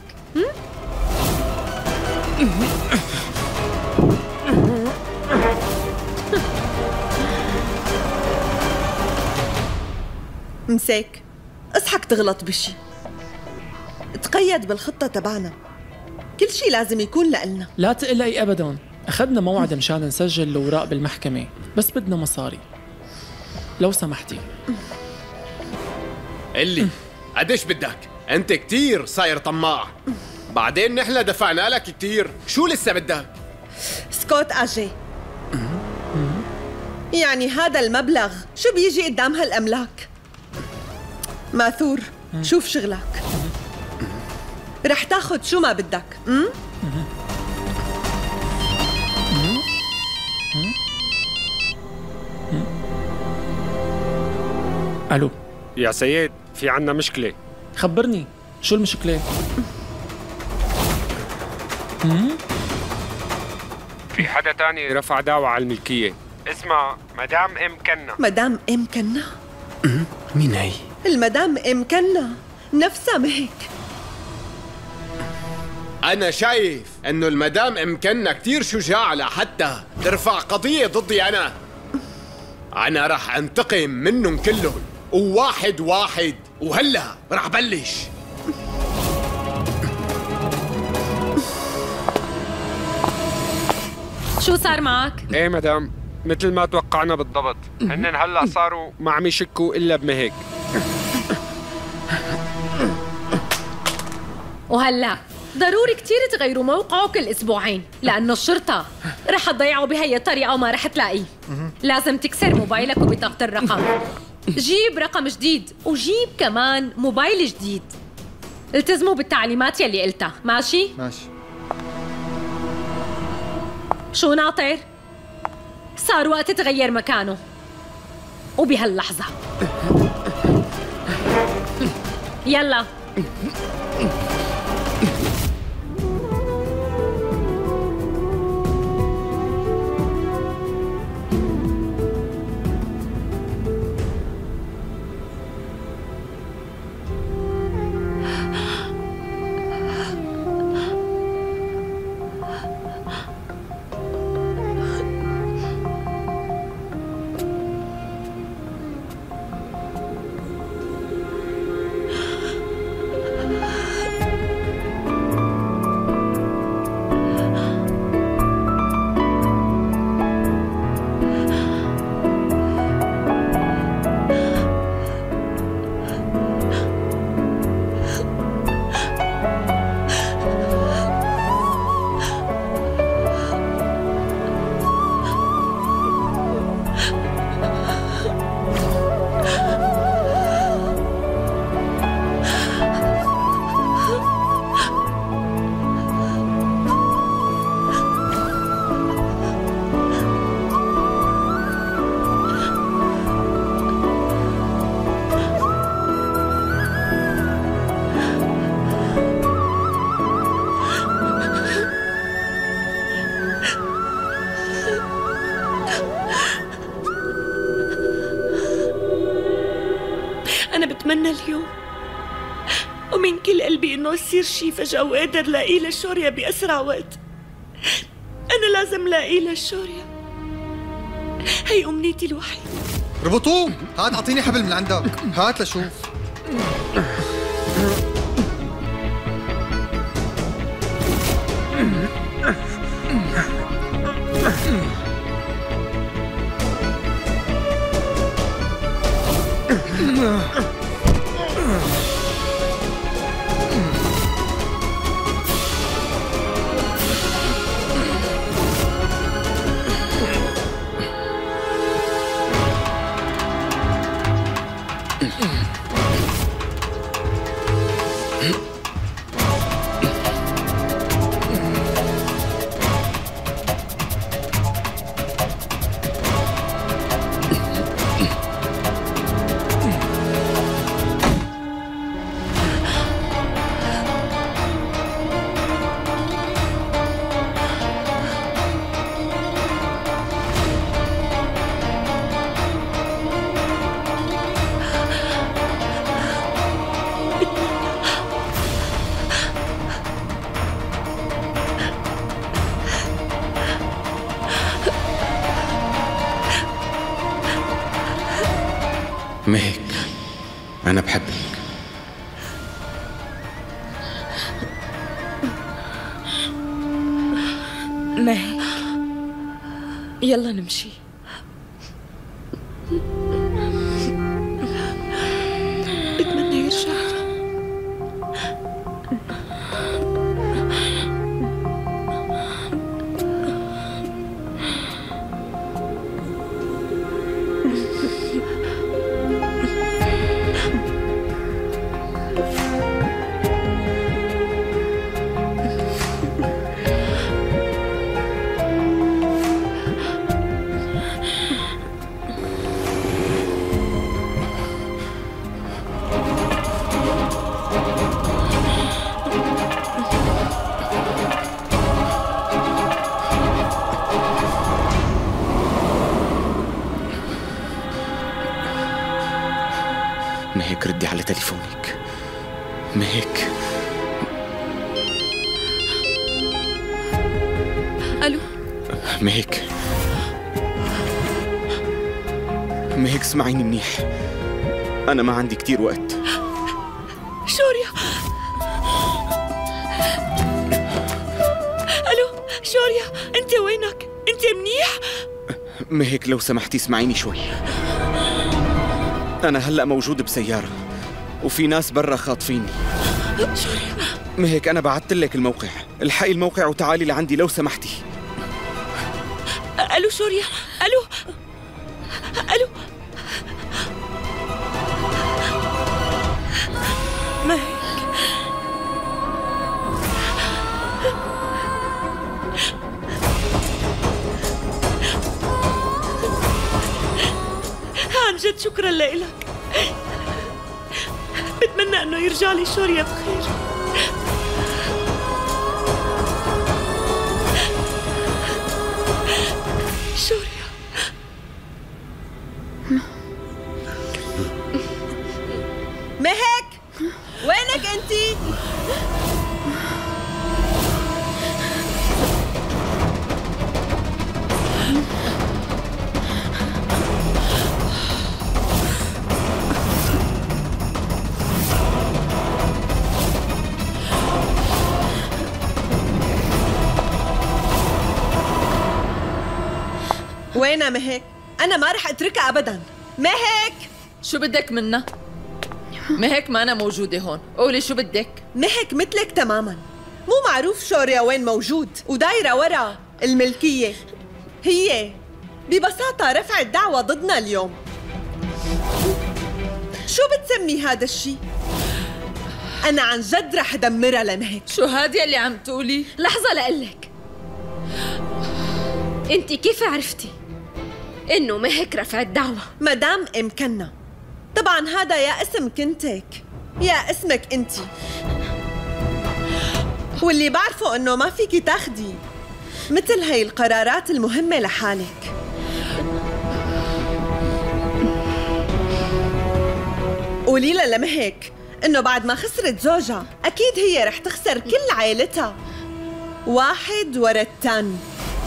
Speaker 2: مساك، اصحك تغلط بشي. تقيد بالخطة تبعنا، كل شي لازم يكون لإلنا.
Speaker 15: لا تقلقي أبداً، أخذنا موعد مشان نسجل الأوراق بالمحكمة، بس بدنا مصاري لو سمحتي.
Speaker 1: اللي قديش بدك؟ انت كتير صاير طماع. بعدين نحن دفعنا لك كتير، شو لسه بدك؟
Speaker 2: سكوت أجي، يعني هذا المبلغ شو بيجي قدام هالأملاك؟ ماثور، شوف شغلك، رح تاخد شو ما بدك.
Speaker 15: ألو
Speaker 13: يا سيد، في عنا مشكلة.
Speaker 15: خبرني شو المشكلة؟
Speaker 13: في حدا تاني رفع دعوة على الملكية، اسمها مدام ام كنا.
Speaker 2: مدام ام كنا؟
Speaker 1: مين هي؟
Speaker 2: المدام ام كنا نفسها مهك.
Speaker 1: أنا شايف إنه المدام ام كنا كتير شجاعة لحتى ترفع قضية ضدي أنا رح أنتقم منهم كلهم وواحد واحد، وهلا رح بلش.
Speaker 11: شو صار معك؟
Speaker 13: ايه مدام، مثل ما توقعنا بالضبط، هنن هلا صاروا ما عم يشكوا الا بمهك.
Speaker 11: وهلا ضروري كتير تغيروا موقعه كل اسبوعين، لانه الشرطه رح تضيعوا بهي الطريقه وما رح تلاقيه. لازم تكسر موبايلك وبطاقه الرقم، جيب رقم جديد وجيب كمان موبايل جديد. التزموا بالتعليمات يلي قلتها، ماشي؟
Speaker 17: ماشي.
Speaker 11: شو ناطر؟ صار وقت تغير مكانه، وبهاللحظة يلا.
Speaker 5: بتمنى اليوم ومن كل قلبي انه يصير شي فجأة وقادر لاقي لها شوريا بأسرع وقت. أنا لازم لاقي لها شوريا، هي أمنيتي الوحيدة.
Speaker 17: ربطوه، هات اعطيني حبل من عندك، هات لشوف.
Speaker 1: مهك، أنا بحبك.
Speaker 11: مهك، يلا نمشي. بتمنى يرجع.
Speaker 1: مهك ردي على تليفونك. مهك.
Speaker 5: الو.
Speaker 1: مهك، مهك اسمعيني منيح، أنا ما عندي كتير وقت.
Speaker 5: شوريا. الو شوريا، انت وينك؟ انت منيح؟
Speaker 1: مهك لو سمحتي اسمعيني شوي. أنا هلأ موجود بسيارة وفي ناس برا خاطفيني.
Speaker 5: شوريا.
Speaker 1: مهك أنا بعثت لك الموقع، الحقي الموقع وتعالي لعندي لو سمحتي.
Speaker 5: الو شوريا. الو الو. مهك. عن جد شكرا لإلك. بتمنى انه يرجع لي شوريا بخير. شوريا.
Speaker 2: مهك، وينك انتي؟ وينها مهك؟ أنا ما رح أتركها أبداً. مهك!
Speaker 7: شو بدك منا؟ مهك ما أنا موجودة هون، قولي شو بدك؟
Speaker 2: مهك مثلك تماماً، مو معروف شوريا وين موجود ودايرة ورا الملكية. هي ببساطة رفعت دعوة ضدنا اليوم. شو بتسمي هذا الشي؟ أنا عن جد رح أدمرها لمهك.
Speaker 7: شو هادي اللي عم تقولي؟
Speaker 11: لحظة لقلك، انت كيف عرفتي انه مهك رفعت دعوة؟
Speaker 2: مدام امكننا. طبعا هذا يا اسم كنتك يا اسمك انتي، واللي بعرفه انه ما فيكي تاخدي مثل هاي القرارات المهمة لحالك. قولي لها لمهك انه بعد ما خسرت زوجها اكيد هي رح تخسر كل عائلتها واحد ورا التاني.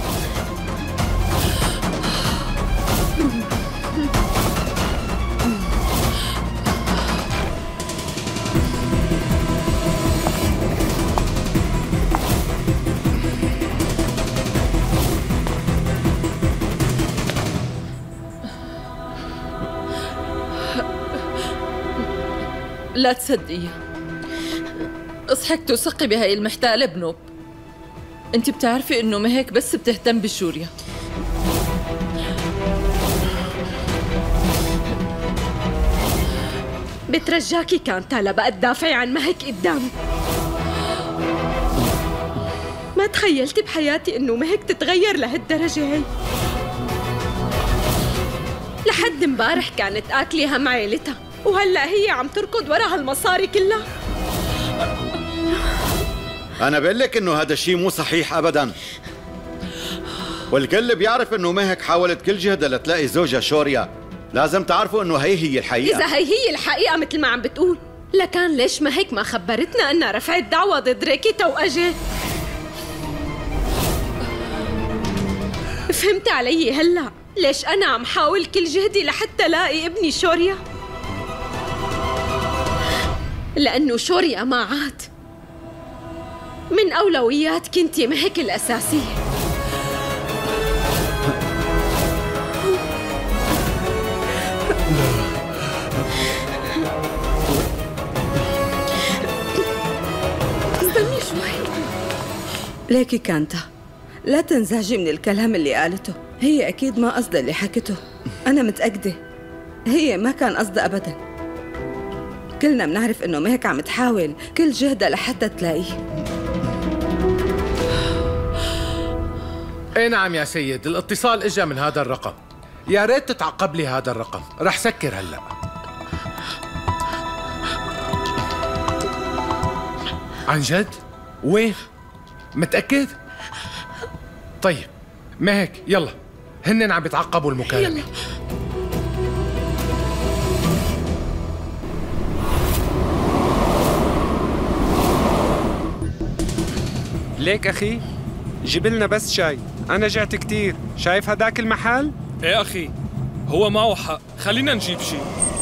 Speaker 7: لا تصدقيها، اصحكت وثقي بهاي المحتالة بنوب. انت بتعرفي انه مهك بس بتهتم بشوريا.
Speaker 11: بترجاكي كانتا لبقى تدافعي عن مهك قدامي. ما تخيلت بحياتي انه مهك تتغير لهالدرجة هي. لحد امبارح كانت آكلة هم عيلتها، وهلأ هي عم تركض ورا هالمصاري كلها.
Speaker 8: أنا بقول لك إنه هذا الشيء مو صحيح أبداً، والكل بيعرف إنه مهك حاولت كل جهدها لتلاقي زوجها شوريا. لازم تعرفوا إنه هي الحقيقة.
Speaker 11: إذا هي الحقيقة مثل ما عم بتقول، لكان ليش مهك ما خبرتنا إنها رفعت دعوة ضد ريكيتا وأجي؟ فهمت علي هلأ ليش أنا عم حاول كل جهدي لحتى لاقي ابني شوريا؟ لأنه شوريا ما عاد من أولوياتك انت مهك الأساسية.
Speaker 5: استني شوي.
Speaker 9: ليكي كانتا، لا تنزعجي من الكلام اللي قالته. هي أكيد ما قصدها اللي حكته، أنا متأكدة هي ما كان قصدها أبداً. كلنا بنعرف إنه مهك عم تحاول كل جهدها لحتى تلاقيه.
Speaker 10: اي نعم يا سيد، الاتصال اجى من هذا الرقم. يا ريت تتعقب لي هذا الرقم، رح سكر هلا. عن جد؟ وين؟ متأكد؟ طيب مهك يلا، هن عم بيتعقبوا المكالمة. يلا.
Speaker 13: ليك أخي جيب لنا بس شاي، أنا جعت كتير. شايف هداك المحل؟
Speaker 21: ايه أخي، هو معه حق، خلينا نجيب شي.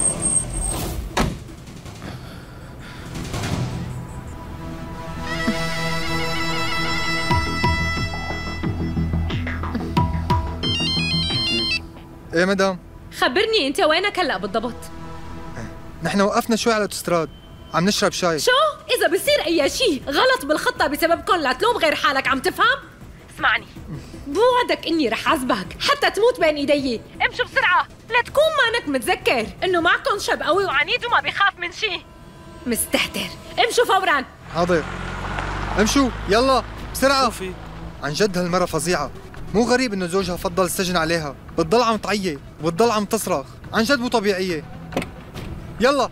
Speaker 17: ايه مدام؟
Speaker 11: خبرني انت وينك هلا بالضبط؟
Speaker 17: نحن وقفنا شوي على الاوتوستراد عم نشرب شاي.
Speaker 11: شو؟ إذا بصير أي شيء غلط بالخطة بسببكم لا تلوم غير حالك، عم تفهم؟ اسمعني، بوعدك إني رح عذبك حتى تموت بين إيدي. امشوا بسرعة، لا تكون مانك متذكر إنه معكم شاب قوي وعنيد وما بيخاف من شيء. مستهتر، امشوا فوراً.
Speaker 17: حاضر، امشوا يلا بسرعة. عن جد هالمرة فظيعة، مو غريب إنه زوجها فضل السجن عليها، بتضل عم تعيط وبتضل عم تصرخ، عن جد مو طبيعية. يلا.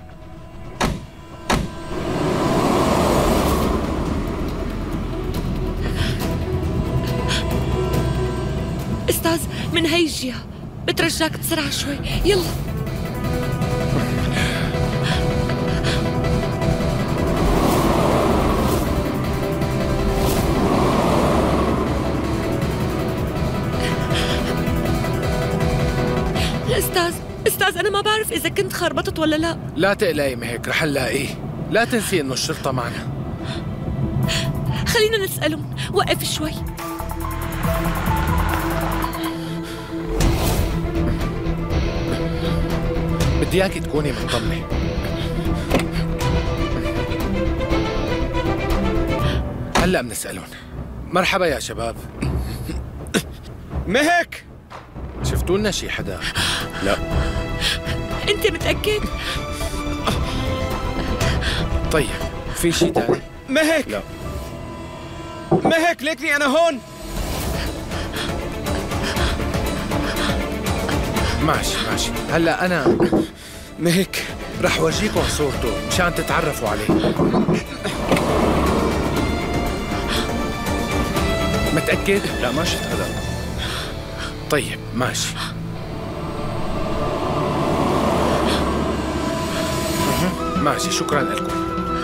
Speaker 5: استاذ من هي الجهة، بترجاك تسرع شوي، يلا. استاذ انا ما بعرف اذا كنت خربطت ولا لا.
Speaker 10: لا تقلقي مهك، رح نلاقيه. لا تنسي انه الشرطة معنا.
Speaker 5: خلينا نسألهم، وقف شوي.
Speaker 10: بدي اياكي تكوني مطمنة. هلا بنسألهم. مرحبا يا شباب.
Speaker 3: مهك
Speaker 10: شفتوا لنا شي حدا؟ لا.
Speaker 5: انت متأكد؟
Speaker 10: طيب في شي تاني؟
Speaker 3: مهك
Speaker 10: لا.
Speaker 3: مهك ليكني انا هون.
Speaker 10: ماشي هلا انا
Speaker 3: مهك
Speaker 10: رح ورجيكم صورته مشان تتعرفوا عليه. متأكد؟
Speaker 3: لا ما شفت هذا.
Speaker 10: طيب ماشي. ماشي، شكرا لكم.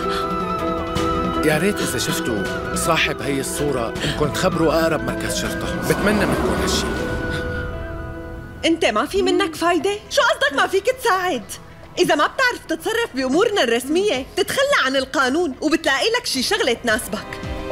Speaker 10: يا ريت إذا شفتوا صاحب هي الصورة إنكم تخبروا أقرب مركز شرطة، بتمنى منكم هالشي.
Speaker 2: أنت ما في منك فايدة؟ شو قصدك ما فيك تساعد؟ إذا ما بتعرف تتصرف بأمورنا الرسمية تتخلى عن القانون وبتلاقي لك شي شغلة تناسبك.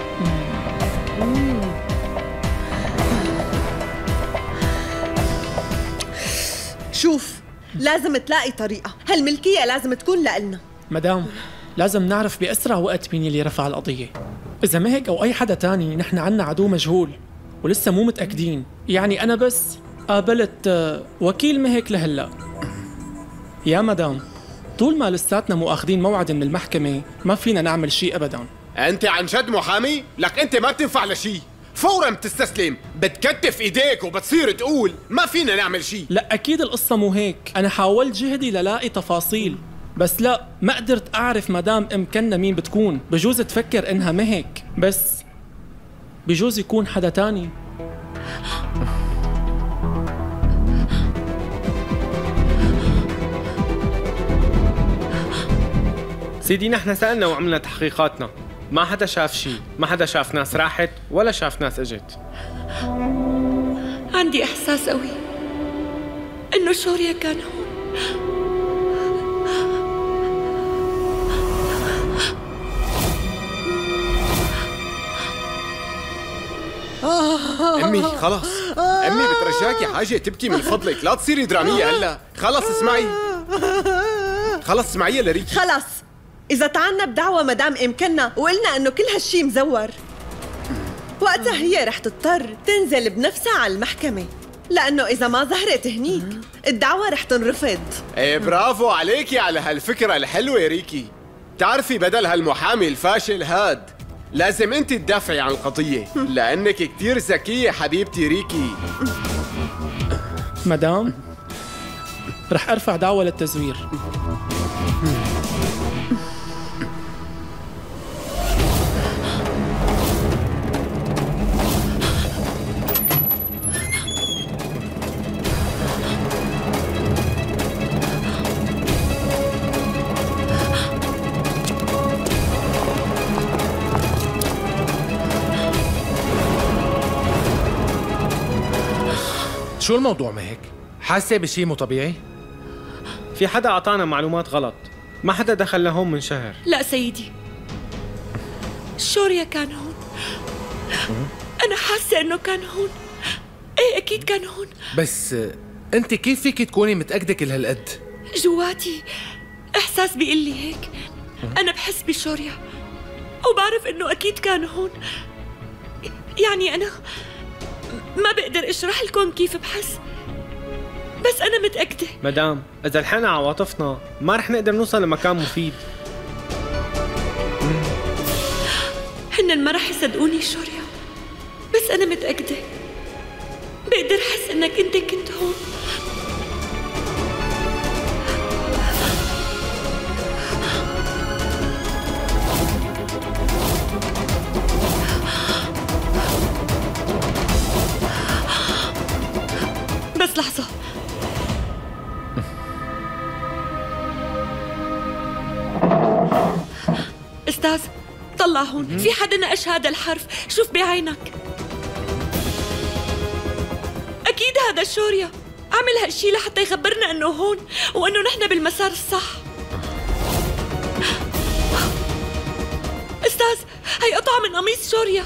Speaker 2: شوف، لازم تلاقي طريقة، هالملكية لازم تكون لإلنا.
Speaker 15: مدام، لازم نعرف بأسرع وقت مين اللي رفع القضية. إذا ما هيك أو أي حدا تاني نحن عنا عدو مجهول ولسه مو متأكدين. يعني أنا بس قابلت وكيل مهك لهلأ. يا مدام، طول ما لساتنا مو اخذين موعد من المحكمة ما فينا نعمل شيء أبداً.
Speaker 1: أنت عن جد محامي؟ لك أنت ما بتنفع لشيء، فوراً بتستسلم، بتكتف إيديك وبتصير تقول ما فينا نعمل شيء.
Speaker 15: لا أكيد القصة مو هيك، أنا حاولت جهدي للاقي تفاصيل، بس لا ما قدرت أعرف مدام كنا مين بتكون. بجوز تفكر إنها مهك، بس بجوز يكون حدا تاني.
Speaker 12: سيدي نحن سألنا وعملنا تحقيقاتنا، ما حدا شاف شيء، ما حدا شاف ناس راحت ولا شاف ناس اجت.
Speaker 5: عندي إحساس قوي إنه شوريا كان هون.
Speaker 1: أمي خلاص، أمي بترجاكي حاجة تبكي من فضلك، لا تصيري درامية هلا. خلاص اسمعي، خلاص اسمعي لريكي.
Speaker 2: خلاص، إذا طعنا بدعوى مدام إمكننا وقلنا إنه كل هالشي مزور، وقتها هي رح تضطر تنزل بنفسها على المحكمة، لأنه إذا ما ظهرت هنيك الدعوة رح تنرفض.
Speaker 1: ايه برافو عليكي على هالفكرة الحلوة ريكي. تعرفي بدل هالمحامي الفاشل هاد لازم انت تدافعي عن القضية، لأنك كتير ذكية حبيبتي ريكي.
Speaker 15: مدام، رح أرفع دعوة للتزوير.
Speaker 10: شو الموضوع مهك؟ حاسة بشي مو طبيعي؟
Speaker 12: في حدا أعطانا معلومات غلط، ما حدا دخل لهون من شهر.
Speaker 5: لا سيدي، شوريا كان هون. أنا حاسة إنه كان هون. إيه أكيد كان هون.
Speaker 10: بس أنت كيف فيك تكوني متأكدة كل هالقد؟
Speaker 5: جواتي إحساس بيقول لي هيك. أنا بحس بشوريا وبعرف إنه أكيد كان هون. يعني أنا ما بقدر اشرح لكم كيف بحس، بس انا متأكدة.
Speaker 12: مدام، اذا لحقنا عواطفنا ما رح نقدر نوصل لمكان مفيد.
Speaker 5: هن ما رح يصدقوني شوريا، بس انا متأكدة. بقدر احس انك انت كنت هون. بس لحظة، أستاذ طلع هون، في حدا نقش هذا الحرف، شوف بعينك. أكيد هذا شوريا عمل هالشي لحتى يخبرنا إنه هون وإنه نحن بالمسار الصح. أستاذ، هي قطعة من قميص شوريا.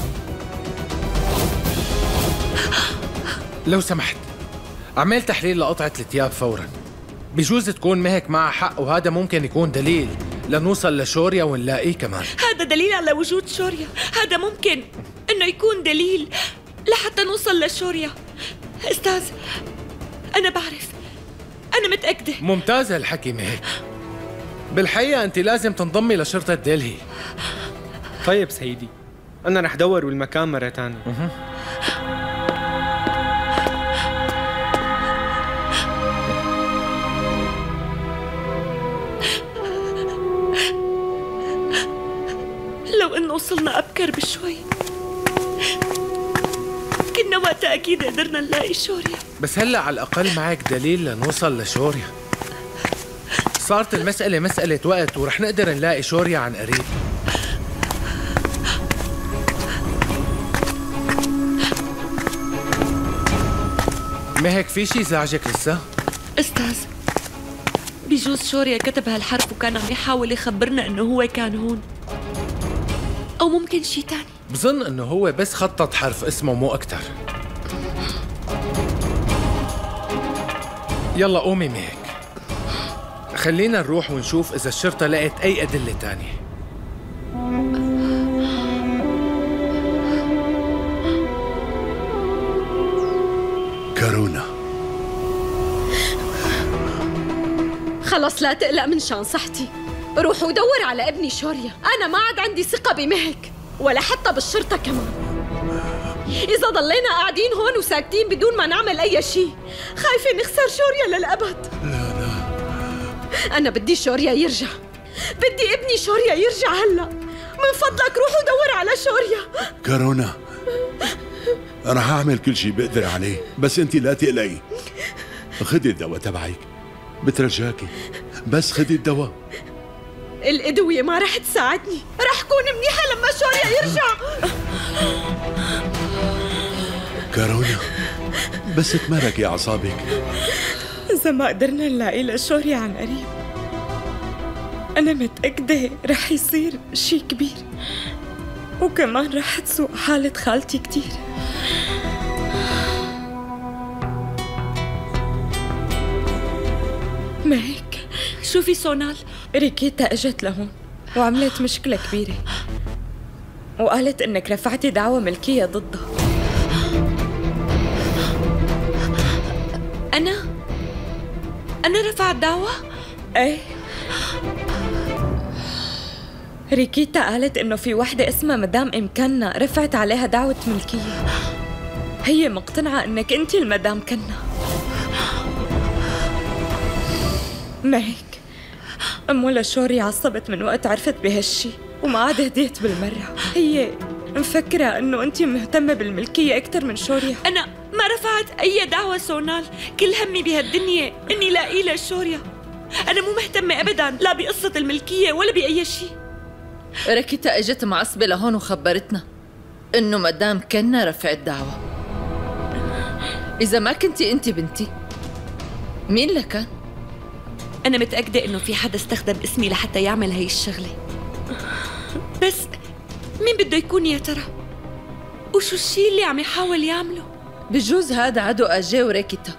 Speaker 10: لو سمحت اعمل تحليل لقطعة الثياب فورا. بجوز تكون مهك معها حق، وهذا ممكن يكون دليل لنوصل لشوريا ونلاقيه كمان.
Speaker 5: هذا دليل على وجود شوريا، هذا ممكن انه يكون دليل لحتى نوصل لشوريا. استاذ، انا بعرف، انا متأكدة.
Speaker 10: ممتاز هالحكي مهك. بالحقيقة انت لازم تنضمي لشرطة دلهي.
Speaker 12: طيب سيدي، انا رح دور بالمكان مرة تانية.
Speaker 5: لو إنه وصلنا أبكر بشوي كنا وقتها أكيد قدرنا نلاقي شوريا.
Speaker 10: بس هلأ على الأقل معك دليل لنوصل لشوريا. صارت المسألة مسألة وقت ورح نقدر نلاقي شوريا عن قريب. مهك في شي زعجك لسه؟
Speaker 5: أستاذ، بجوز شوريا كتب هالحرف وكان عم يحاول يخبرنا إنه هو كان هون، أو ممكن شي تاني.
Speaker 10: بظن إنه هو بس خطط حرف اسمه مو أكتر. يلا قومي مهك، خلينا نروح ونشوف إذا الشرطة لقت أي أدلة تانية.
Speaker 18: كارونا،
Speaker 11: خلص لا تقلق من شان صحتي. روح ودور على ابني شوريا. أنا ما عاد عندي ثقة بمهك ولا حتى بالشرطة كمان. إذا ضلينا قاعدين هون وساكتين بدون ما نعمل أي شيء، خايفة نخسر شوريا للأبد. لا، أنا بدي شوريا يرجع، بدي ابني شوريا يرجع هلأ. من فضلك روح ودور على شوريا.
Speaker 18: كارونا، رح أعمل كل شيء بقدر عليه، بس أنت لا تقلقي. خدي الدواء تبعك، بترجاكي بس خدي الدواء.
Speaker 11: الأدوية ما رح تساعدني، رح كون منيحة لما شوريا يرجع.
Speaker 18: كارونا، بس تمركي أعصابك.
Speaker 5: إذا ما قدرنا نلاقي لشوريا عن قريب، أنا متأكدة رح يصير شي كبير، وكمان رح تسوء حالة خالتي كتير.
Speaker 11: مهك شوفي سونال، ريكيتا اجت لهون وعملت مشكلة كبيرة وقالت انك رفعتي دعوى ملكية ضدها.
Speaker 5: أنا رفعت دعوى؟
Speaker 11: ايه، ريكيتا قالت انه في وحدة اسمها مدام كنا رفعت عليها دعوة ملكية. هي مقتنعة انك انتي المدام كنا. مهك ولا شوري عصبت من وقت عرفت بهالشي وما عاد هديت بالمرة. هي مفكرة انه انتي مهتمة بالملكية اكتر من شوريا.
Speaker 5: أنا ما رفعت أي دعوة سونال، كل همي بهالدنيا إني لاقي لها شوريا. أنا مو مهتمة أبداً لا بقصة الملكية ولا بأي شيء.
Speaker 7: ركيتا اجت معصبة لهون وخبرتنا إنه مدام كنا رفعت دعوة. إذا ما كنتي أنت بنتي، مين لكان؟
Speaker 5: أنا متأكدة إنه في حدا استخدم اسمي لحتى يعمل هاي الشغلة، بس مين بده يكون يا ترى؟ وشو الشيء اللي عم يحاول يعمله؟
Speaker 7: بجوز هذا عدو أجي وريكيتا،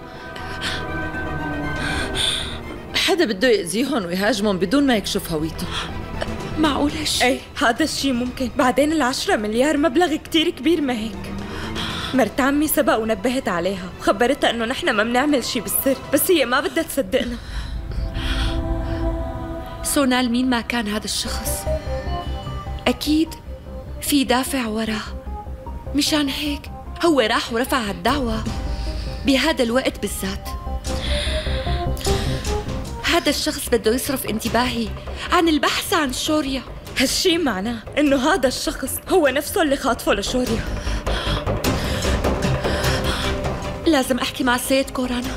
Speaker 7: حدا بده يأذيهم ويهاجمهم بدون ما يكشف هويته.
Speaker 5: معقول هالشي؟
Speaker 11: ايه هذا الشيء ممكن. بعدين 10 مليار مبلغ كتير كبير ما هيك. مرت عمي سبق ونبهت عليها وخبرتها انه نحن ما بنعمل شيء بالسر، بس هي ما بدها تصدقنا.
Speaker 5: سونال مين ما كان هذا الشخص أكيد في دافع وراه، مشان هيك هو راح ورفع هالدعوة بهذا الوقت بالذات. هذا الشخص بده يصرف انتباهي عن البحث عن شوريا.
Speaker 11: هالشي معناه انه هذا الشخص هو نفسه اللي خاطفه لشوريا.
Speaker 5: لازم احكي مع السيد كورانا.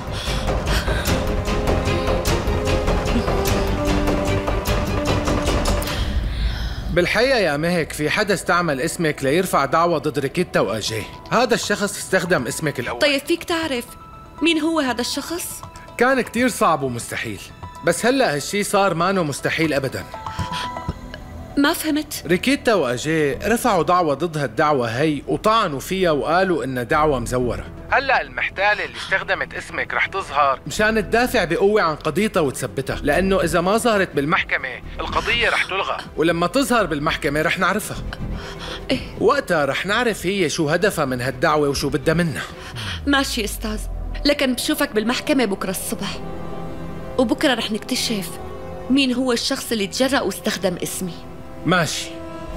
Speaker 10: بالحقيقة يا مهك في حدا استعمل اسمك ليرفع دعوة ضد ريكيتا وأجي. هذا الشخص استخدم اسمك الأول.
Speaker 5: طيب فيك تعرف مين هو هذا الشخص؟
Speaker 10: كان كتير صعب ومستحيل، بس هلأ هالشي صار مانو مستحيل أبداً.
Speaker 5: ما فهمت.
Speaker 10: ريكيتا وأجي رفعوا دعوة ضد هالدعوة هي وطعنوا فيها وقالوا إنها دعوة مزورة. هلأ المحتالة اللي استخدمت اسمك رح تظهر مشان تدافع بقوة عن قضيتها وتثبتها، لأنه إذا ما ظهرت بالمحكمة القضية رح تلغى، ولما تظهر بالمحكمة رح نعرفها. وقتها رح نعرف هي شو هدفها من هالدعوة وشو بدها منا.
Speaker 5: ماشي أستاذ، لكن بشوفك بالمحكمة بكرة الصبح، وبكرة رح نكتشف مين هو الشخص اللي تجرأ واستخدم اسمي.
Speaker 10: ماشي.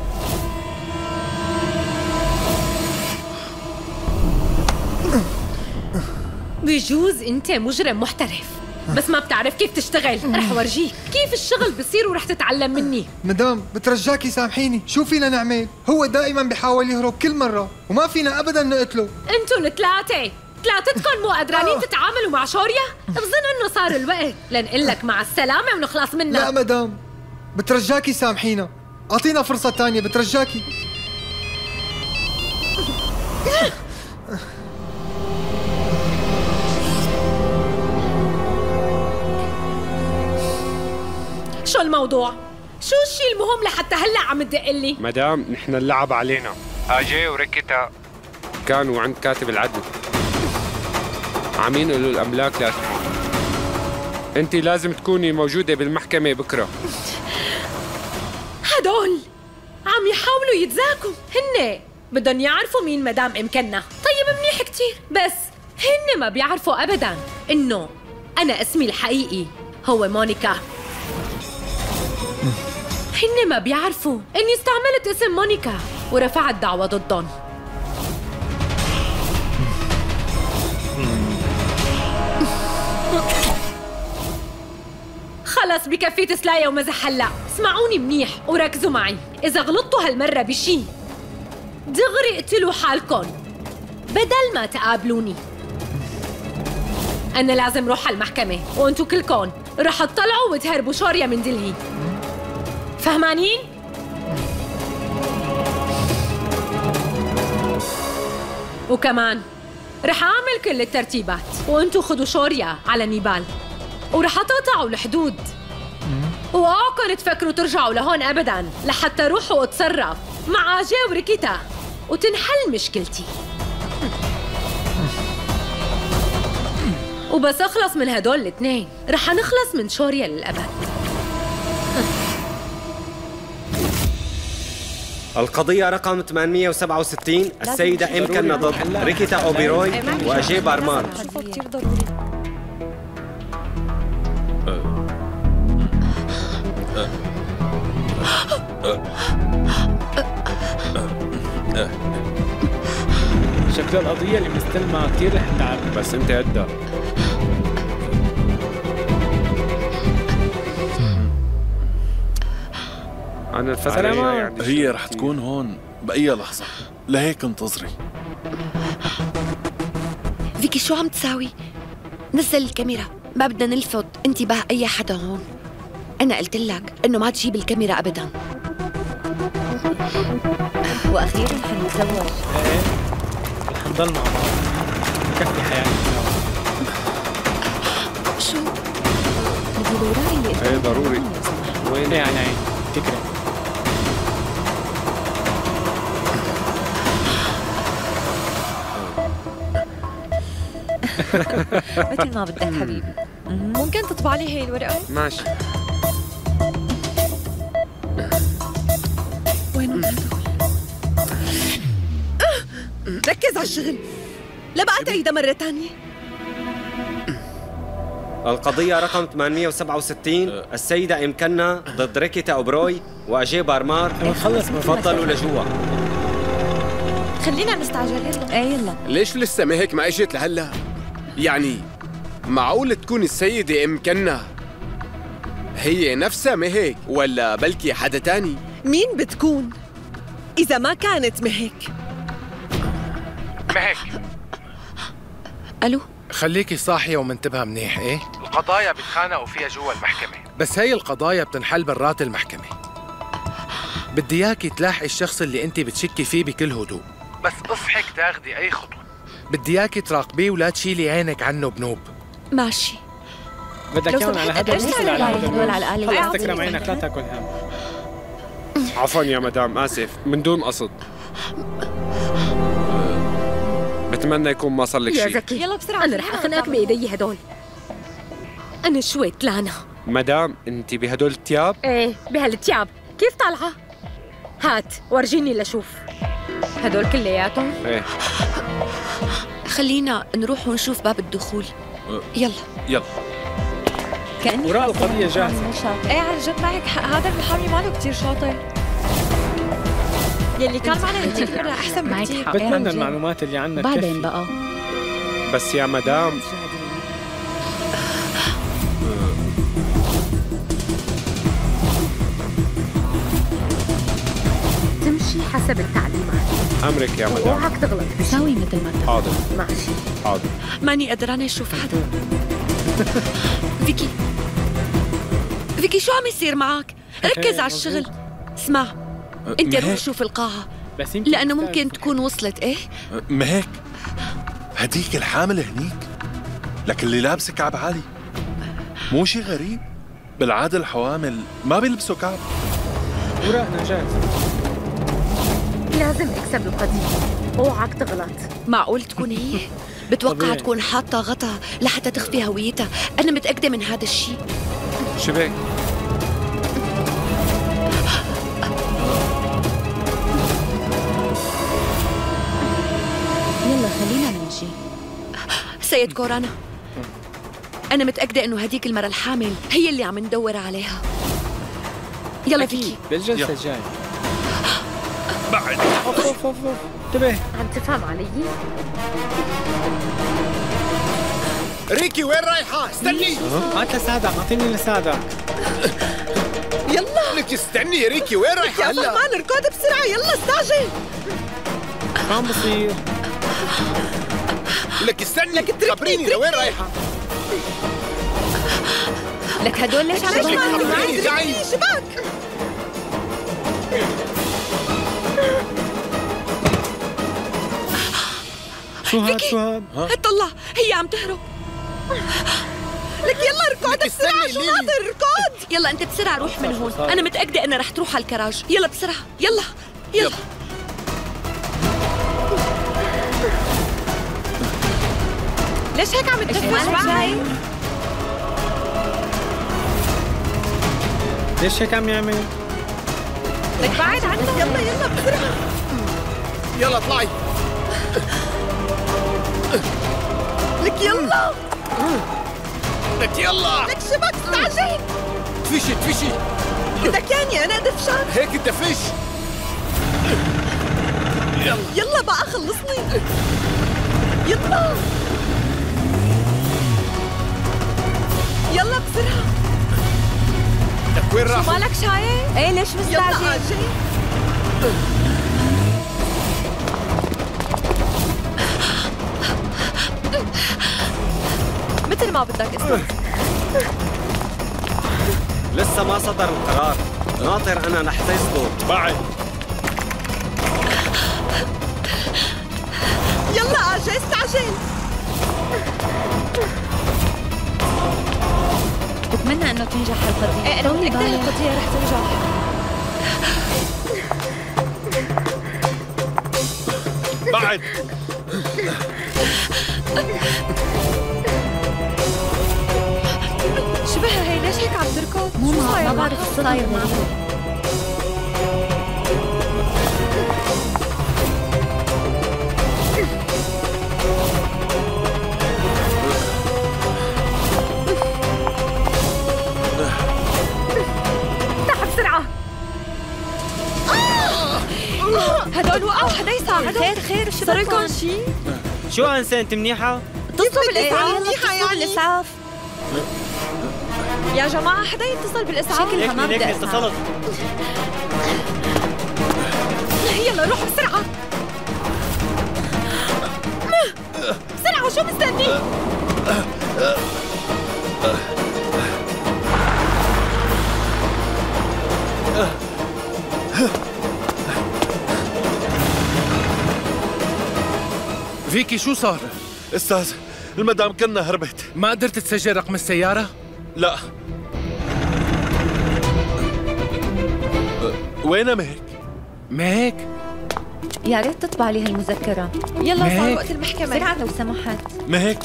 Speaker 11: بجوز انت مجرم محترف بس ما بتعرف كيف تشتغل. رح ورجيك كيف الشغل بصير ورح تتعلم مني.
Speaker 17: مدام بترجاكي سامحيني، شو فينا نعمل؟ هو دائما بيحاول يهرب كل مرة وما فينا ابدا نقتله.
Speaker 11: انتوا ثلاثتكم مو قدرانين تتعاملوا مع شوريا؟ بظن انه صار الوقت لنقول لك مع السلامة ونخلص منها.
Speaker 17: لا مدام بترجاكي سامحينا، اعطينا فرصة تانية بترجاكي.
Speaker 11: شو الموضوع؟ شو الشيء المهم لحتى هلا عم تدقلي؟
Speaker 13: مدام نحن اللعب علينا. أجي وريكيتا كانوا عند كاتب العدل عم ينقلوا الأملاك أنت لازم تكوني موجودة بالمحكمة بكرة.
Speaker 11: هدول عم يحاولوا يتذاكوا، هن بدهم يعرفوا مين مدام كنا. طيب منيح كتير، بس هن ما بيعرفوا أبداً إنه أنا اسمي الحقيقي هو مونيكا. هن ما بيعرفوا إني استعملت اسم مونيكا ورفعت دعوة ضدهم. خلص بكفي تسلاية ومزح هلا. اسمعوني منيح وركزوا معي، إذا غلطتوا هالمرة بشي دغري اقتلوا حالكن بدل ما تقابلوني. أنا لازم روح على المحكمة وأنتوا كلكن رح تطلعوا وتهربوا شوريا من دلهي. فهمانين؟ وكمان رح أعمل كل الترتيبات وأنتوا خدوا شوريا على نيبال ورح تقطعوا الحدود. واوعكم تفكروا ترجعوا لهون أبداً لحتى روحوا واتصرف مع أجي وريكيتا وتنحل مشكلتي.
Speaker 4: وبس أخلص من هدول الاثنين رح نخلص من شوريا للأبد.
Speaker 19: القضية رقم 867 السيدة إم كنا ضد ريكيتا أوبيروي وأجي بارمار.
Speaker 20: كثير ضروري.
Speaker 12: شكل القضية اللي مستلمة كثير رح تعب.
Speaker 13: بس انت قدها. أنا الفترة يعني
Speaker 14: هي رح تكون هون بأي لحظة، لهيك انتظري.
Speaker 22: فيكي شو عم تساوي؟ نزل الكاميرا، ما بدنا نلفت انتباه أي حدا هون. أنا قلت لك إنه ما تجيب الكاميرا أبداً.
Speaker 20: وأخيراً حنتزوج.
Speaker 12: ايه رح نضل مع بعض، نكفي حياتنا.
Speaker 22: شو؟
Speaker 20: بدي الوراق اللي
Speaker 13: ايه ضروري.
Speaker 12: وين يعني فكرة؟
Speaker 20: مثل ما بدك حبيبي. ممكن تطبع لي هي الورقة؟
Speaker 13: ماشي.
Speaker 2: وينهم هدول؟ ركز على الشغل، لا بقى تعيدها مرة تانية.
Speaker 19: القضية رقم 867 السيدة إم كنا ضد ريكيتا أوبروي وأجي بارمار. تفضلوا لجوا.
Speaker 20: خلينا نستعجل. يلا
Speaker 1: ايه يلا. ليش لسه مهك ما اجت لهلا؟ يعني معقول تكون السيدة أم كنا هي نفسها مهك ولا بلكي حدا تاني؟
Speaker 2: مين بتكون؟ إذا ما كانت مهك.
Speaker 10: مهك.
Speaker 22: ألو؟
Speaker 10: خليكي صاحية ومنتبهة منيح. ايه؟ القضايا بيتخانقوا فيها جوا المحكمة، بس هي القضايا بتنحل برات المحكمة. بدي اياكي تلاحقي الشخص اللي انت بتشكي فيه بكل هدوء، بس اصحك تاخدي اي خطوة. بدي اياكي تراقبيه ولا تشيلي عينك عنه بنوب.
Speaker 22: ماشي.
Speaker 12: بدك ياون على هذا
Speaker 20: اشتغل على هدول على الأقل.
Speaker 12: خلص تكرم عينك لا تاكل هم.
Speaker 13: عفوا يا مدام، آسف من دون قصد. بتمنى يكون ما صار لك
Speaker 4: يا
Speaker 13: شيء.
Speaker 4: زكي يلا بسرعة، أنا رح أخنقك بإيدي هدول. أنا شوي تلانة.
Speaker 13: مدام انت بهدول الثياب؟
Speaker 4: ايه بهالثياب، كيف طالعة؟ هات ورجيني لشوف. هدول كلياتهم؟
Speaker 13: ايه.
Speaker 22: خلينا نروح ونشوف باب الدخول. يلا
Speaker 14: يلا.
Speaker 20: كأني
Speaker 12: وراء القضية جاهزة.
Speaker 20: ايه عن جد معك حق، هذا المحامي ماله كتير شاطر. يلي كان معنا هديك مرة أحسن بكتير.
Speaker 12: بتمنى المعلومات اللي عنا
Speaker 20: بعدين بقى.
Speaker 13: بس يا مدام
Speaker 4: تمشي حسب التعليمات.
Speaker 13: أمرك يا مدام.
Speaker 4: اوعك تغلط.
Speaker 22: ساوي مثل ما بدك.
Speaker 13: حاضر.
Speaker 4: ماشي.
Speaker 13: حاضر.
Speaker 22: ماني قدرانة أشوف حدا. فيكي فيكي شو عم يصير معك؟ ركز على الشغل. اسمع، انت روح شوف القاعة لأنه ممكن تكون وصلت. ايه؟
Speaker 14: مهك هديك الحامل هنيك، لكن اللي لابسه كعب عالي مو شي غريب. بالعادة الحوامل ما بيلبسوا كعب.
Speaker 12: وراءنا جاهز.
Speaker 4: لازم اكسب القضية، اوعك تغلط.
Speaker 22: معقول تكون هي؟ بتوقع تكون حاطة غطا لحتى تخفي هويتها. أنا متأكدة من هذا الشيء.
Speaker 13: شبك
Speaker 20: يلا خلينا نمشي.
Speaker 22: سيد كورانا، أنا متأكدة إنه هديك المرة الحامل هي اللي عم ندور عليها. يلا فيكي.
Speaker 12: بالجلسة الجاي.
Speaker 14: بعد.
Speaker 12: اوف انتبه.
Speaker 4: عم تفهم علي؟
Speaker 1: ريكي وين رايحة؟ استني.
Speaker 12: هات لساعدك، اعطيني لساعدك.
Speaker 2: يلا
Speaker 1: لك استني يا ريكي، وين رايحة
Speaker 2: يا
Speaker 1: هلا؟
Speaker 2: فهمان اركض بسرعة، يلا استعجل.
Speaker 12: شو عم بصير؟
Speaker 1: لك استني، خبريني لوين رايحة؟
Speaker 22: لك هدول ليش على
Speaker 1: خبريني تعي.
Speaker 2: شباك.
Speaker 12: شو هاد شو هاد؟
Speaker 22: طلع هي عم تهرب. لك يلا اركض بسرعة، شو ناطر؟ اركض. يلا انت بسرعة روح من هون، أنا متأكدة إنها رح تروح على الكراج. يلا بسرعة، يلا يلا. ليش هيك عم تدفش بعد؟
Speaker 12: ليش هيك عم يعمل؟
Speaker 22: لك بعد عنه.
Speaker 2: يلا يلا بسرعة.
Speaker 1: يلا اطلعي.
Speaker 2: لك يلا.
Speaker 1: لك يلا.
Speaker 2: لك شبك استعجل.
Speaker 1: تفشي تفشي.
Speaker 2: بدك ياني انا ادفشك؟
Speaker 1: هيك الدفش.
Speaker 2: يلا بقى خلصني. يلا يلا بسرعة.
Speaker 1: لك وين راح؟
Speaker 22: شو مالك شايف؟ ايه ليش مستعجل؟
Speaker 2: يلا اجي.
Speaker 22: مثل ما بدك استاذ.
Speaker 19: لسه ما صدر القرار، ناطر انا لحتى يصدر.
Speaker 14: بعد
Speaker 2: يلا اجي استعجل.
Speaker 22: بتمنى انه تنجح القضية. ايه انا متأكدة القضية رح تنجح.
Speaker 14: بعد
Speaker 22: شبهها هي ليش هيك عم تركض؟ مو شو صاير؟ ما بعرف شو صاير معها. تعال بسرعة. هدول وقعوا، حدا يساعدهم. خير خير، شو صار لكم شيء؟
Speaker 19: شو انسه انت منيحة؟
Speaker 22: اتصلوا بالإسعاف.
Speaker 2: منيحة
Speaker 22: اتصلوا
Speaker 2: يعني.
Speaker 22: بالإسعاف. يا جماعة حدا يتصل بالإسعاف.
Speaker 19: شكلها ما بدها اتصلت.
Speaker 22: يلا روح بسرعة. بسرعة شو مستني؟
Speaker 10: فيكي شو صار؟
Speaker 14: استاذ المدام كنا هربت.
Speaker 10: ما قدرت تسجل رقم السيارة؟
Speaker 14: لا. وينها مهك؟
Speaker 10: مهك؟
Speaker 22: يا ريت تطبع لي هالمذكرة. يلا صار
Speaker 10: مهك.
Speaker 22: وقت المحكمة. بسرعة لو سمحت.
Speaker 14: مهك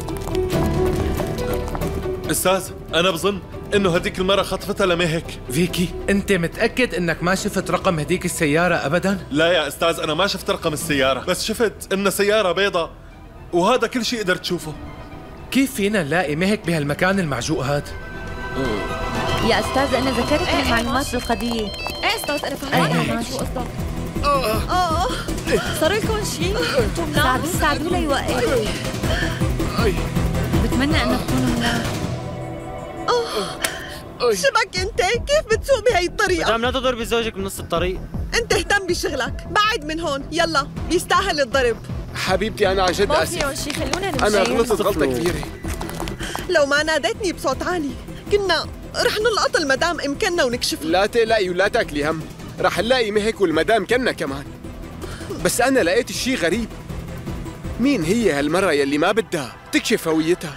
Speaker 14: استاذ انا بظن انه هديك المرة خطفتها لمهك.
Speaker 10: فيكي انت متأكد انك ما شفت رقم هديك السيارة ابدا؟
Speaker 14: لا يا استاذ انا ما شفت رقم السيارة، بس شفت انها سيارة بيضة وهذا كل شيء قدرت شوفه.
Speaker 10: كيف فينا نلاقي مهك بهالمكان المعجوق هاد؟
Speaker 22: يا أستاذ أنا ذكرت المعلومات بالقضية. إيه أستاذ أنا فهمانة شو قصدك. صار لكم شيء؟ ساعدوا لي يوقف. بتمنى أنه تكونوا هناك.
Speaker 2: شبك انت كيف بتسوق بهي الطريقة؟
Speaker 19: مدام لا تضربي زوجك بنص الطريق.
Speaker 2: انت اهتم بشغلك، بعد من هون، يلا بيستاهل الضرب.
Speaker 1: حبيبتي انا عن جد
Speaker 22: ما
Speaker 1: اسف.
Speaker 22: فيهم شيء، خلونا نمشي.
Speaker 1: انا غلطت غلطة كبيرة.
Speaker 2: لو ما ناديتني بصوت عالي كنا رح نلقط المدام ام كنا ونكشفها.
Speaker 1: لا تقلقي ولا تاكلي هم، رح نلاقي مهك والمدام كنا كمان. بس انا لقيت شيء غريب. مين هي هالمرة يلي ما بدها تكشف هويتها؟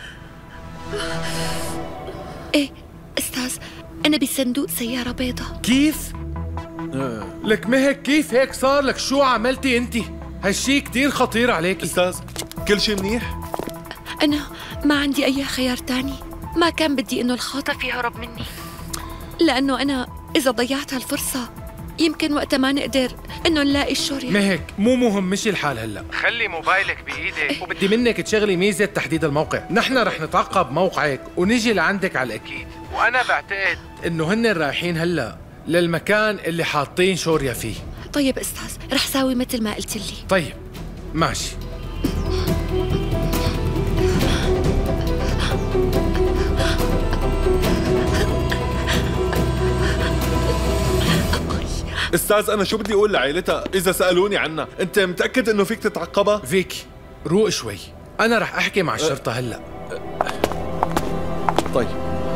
Speaker 22: ايه استاذ انا بصندوق سيارة بيضة.
Speaker 10: كيف؟ لك مهك كيف هيك صار لك؟ شو عملتي انت؟ هالشي كتير خطير عليك.
Speaker 14: استاذ كل شيء منيح؟
Speaker 22: انا ما عندي اي خيار تاني، ما كان بدي انه الخاطف يهرب مني، لانه انا اذا ضيعت هالفرصة يمكن وقتها ما نقدر انه نلاقي الشورية.
Speaker 10: مهك مو مهم، مشي الحال هلا. خلي موبايلك بايدك وبدي منك تشغلي ميزة تحديد الموقع. نحن رح نتعقب موقعك ونجي لعندك على الاكيد، وانا بعتقد انه هن رايحين هلا للمكان اللي حاطين شوريا فيه.
Speaker 22: طيب استاذ رح ساوي مثل ما قلت لي.
Speaker 10: طيب ماشي.
Speaker 14: استاذ انا شو بدي اقول لعائلتها اذا سالوني عنها؟ انت متاكد انه فيك تتعقبها؟
Speaker 10: فيكي روق شوي، انا رح احكي مع الشرطه هلا.
Speaker 14: طيب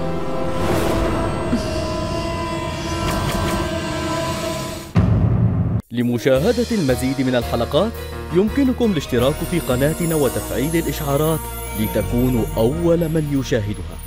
Speaker 6: لمشاهدة المزيد من الحلقات يمكنكم الاشتراك في قناتنا وتفعيل الإشعارات لتكونوا أول من يشاهدها.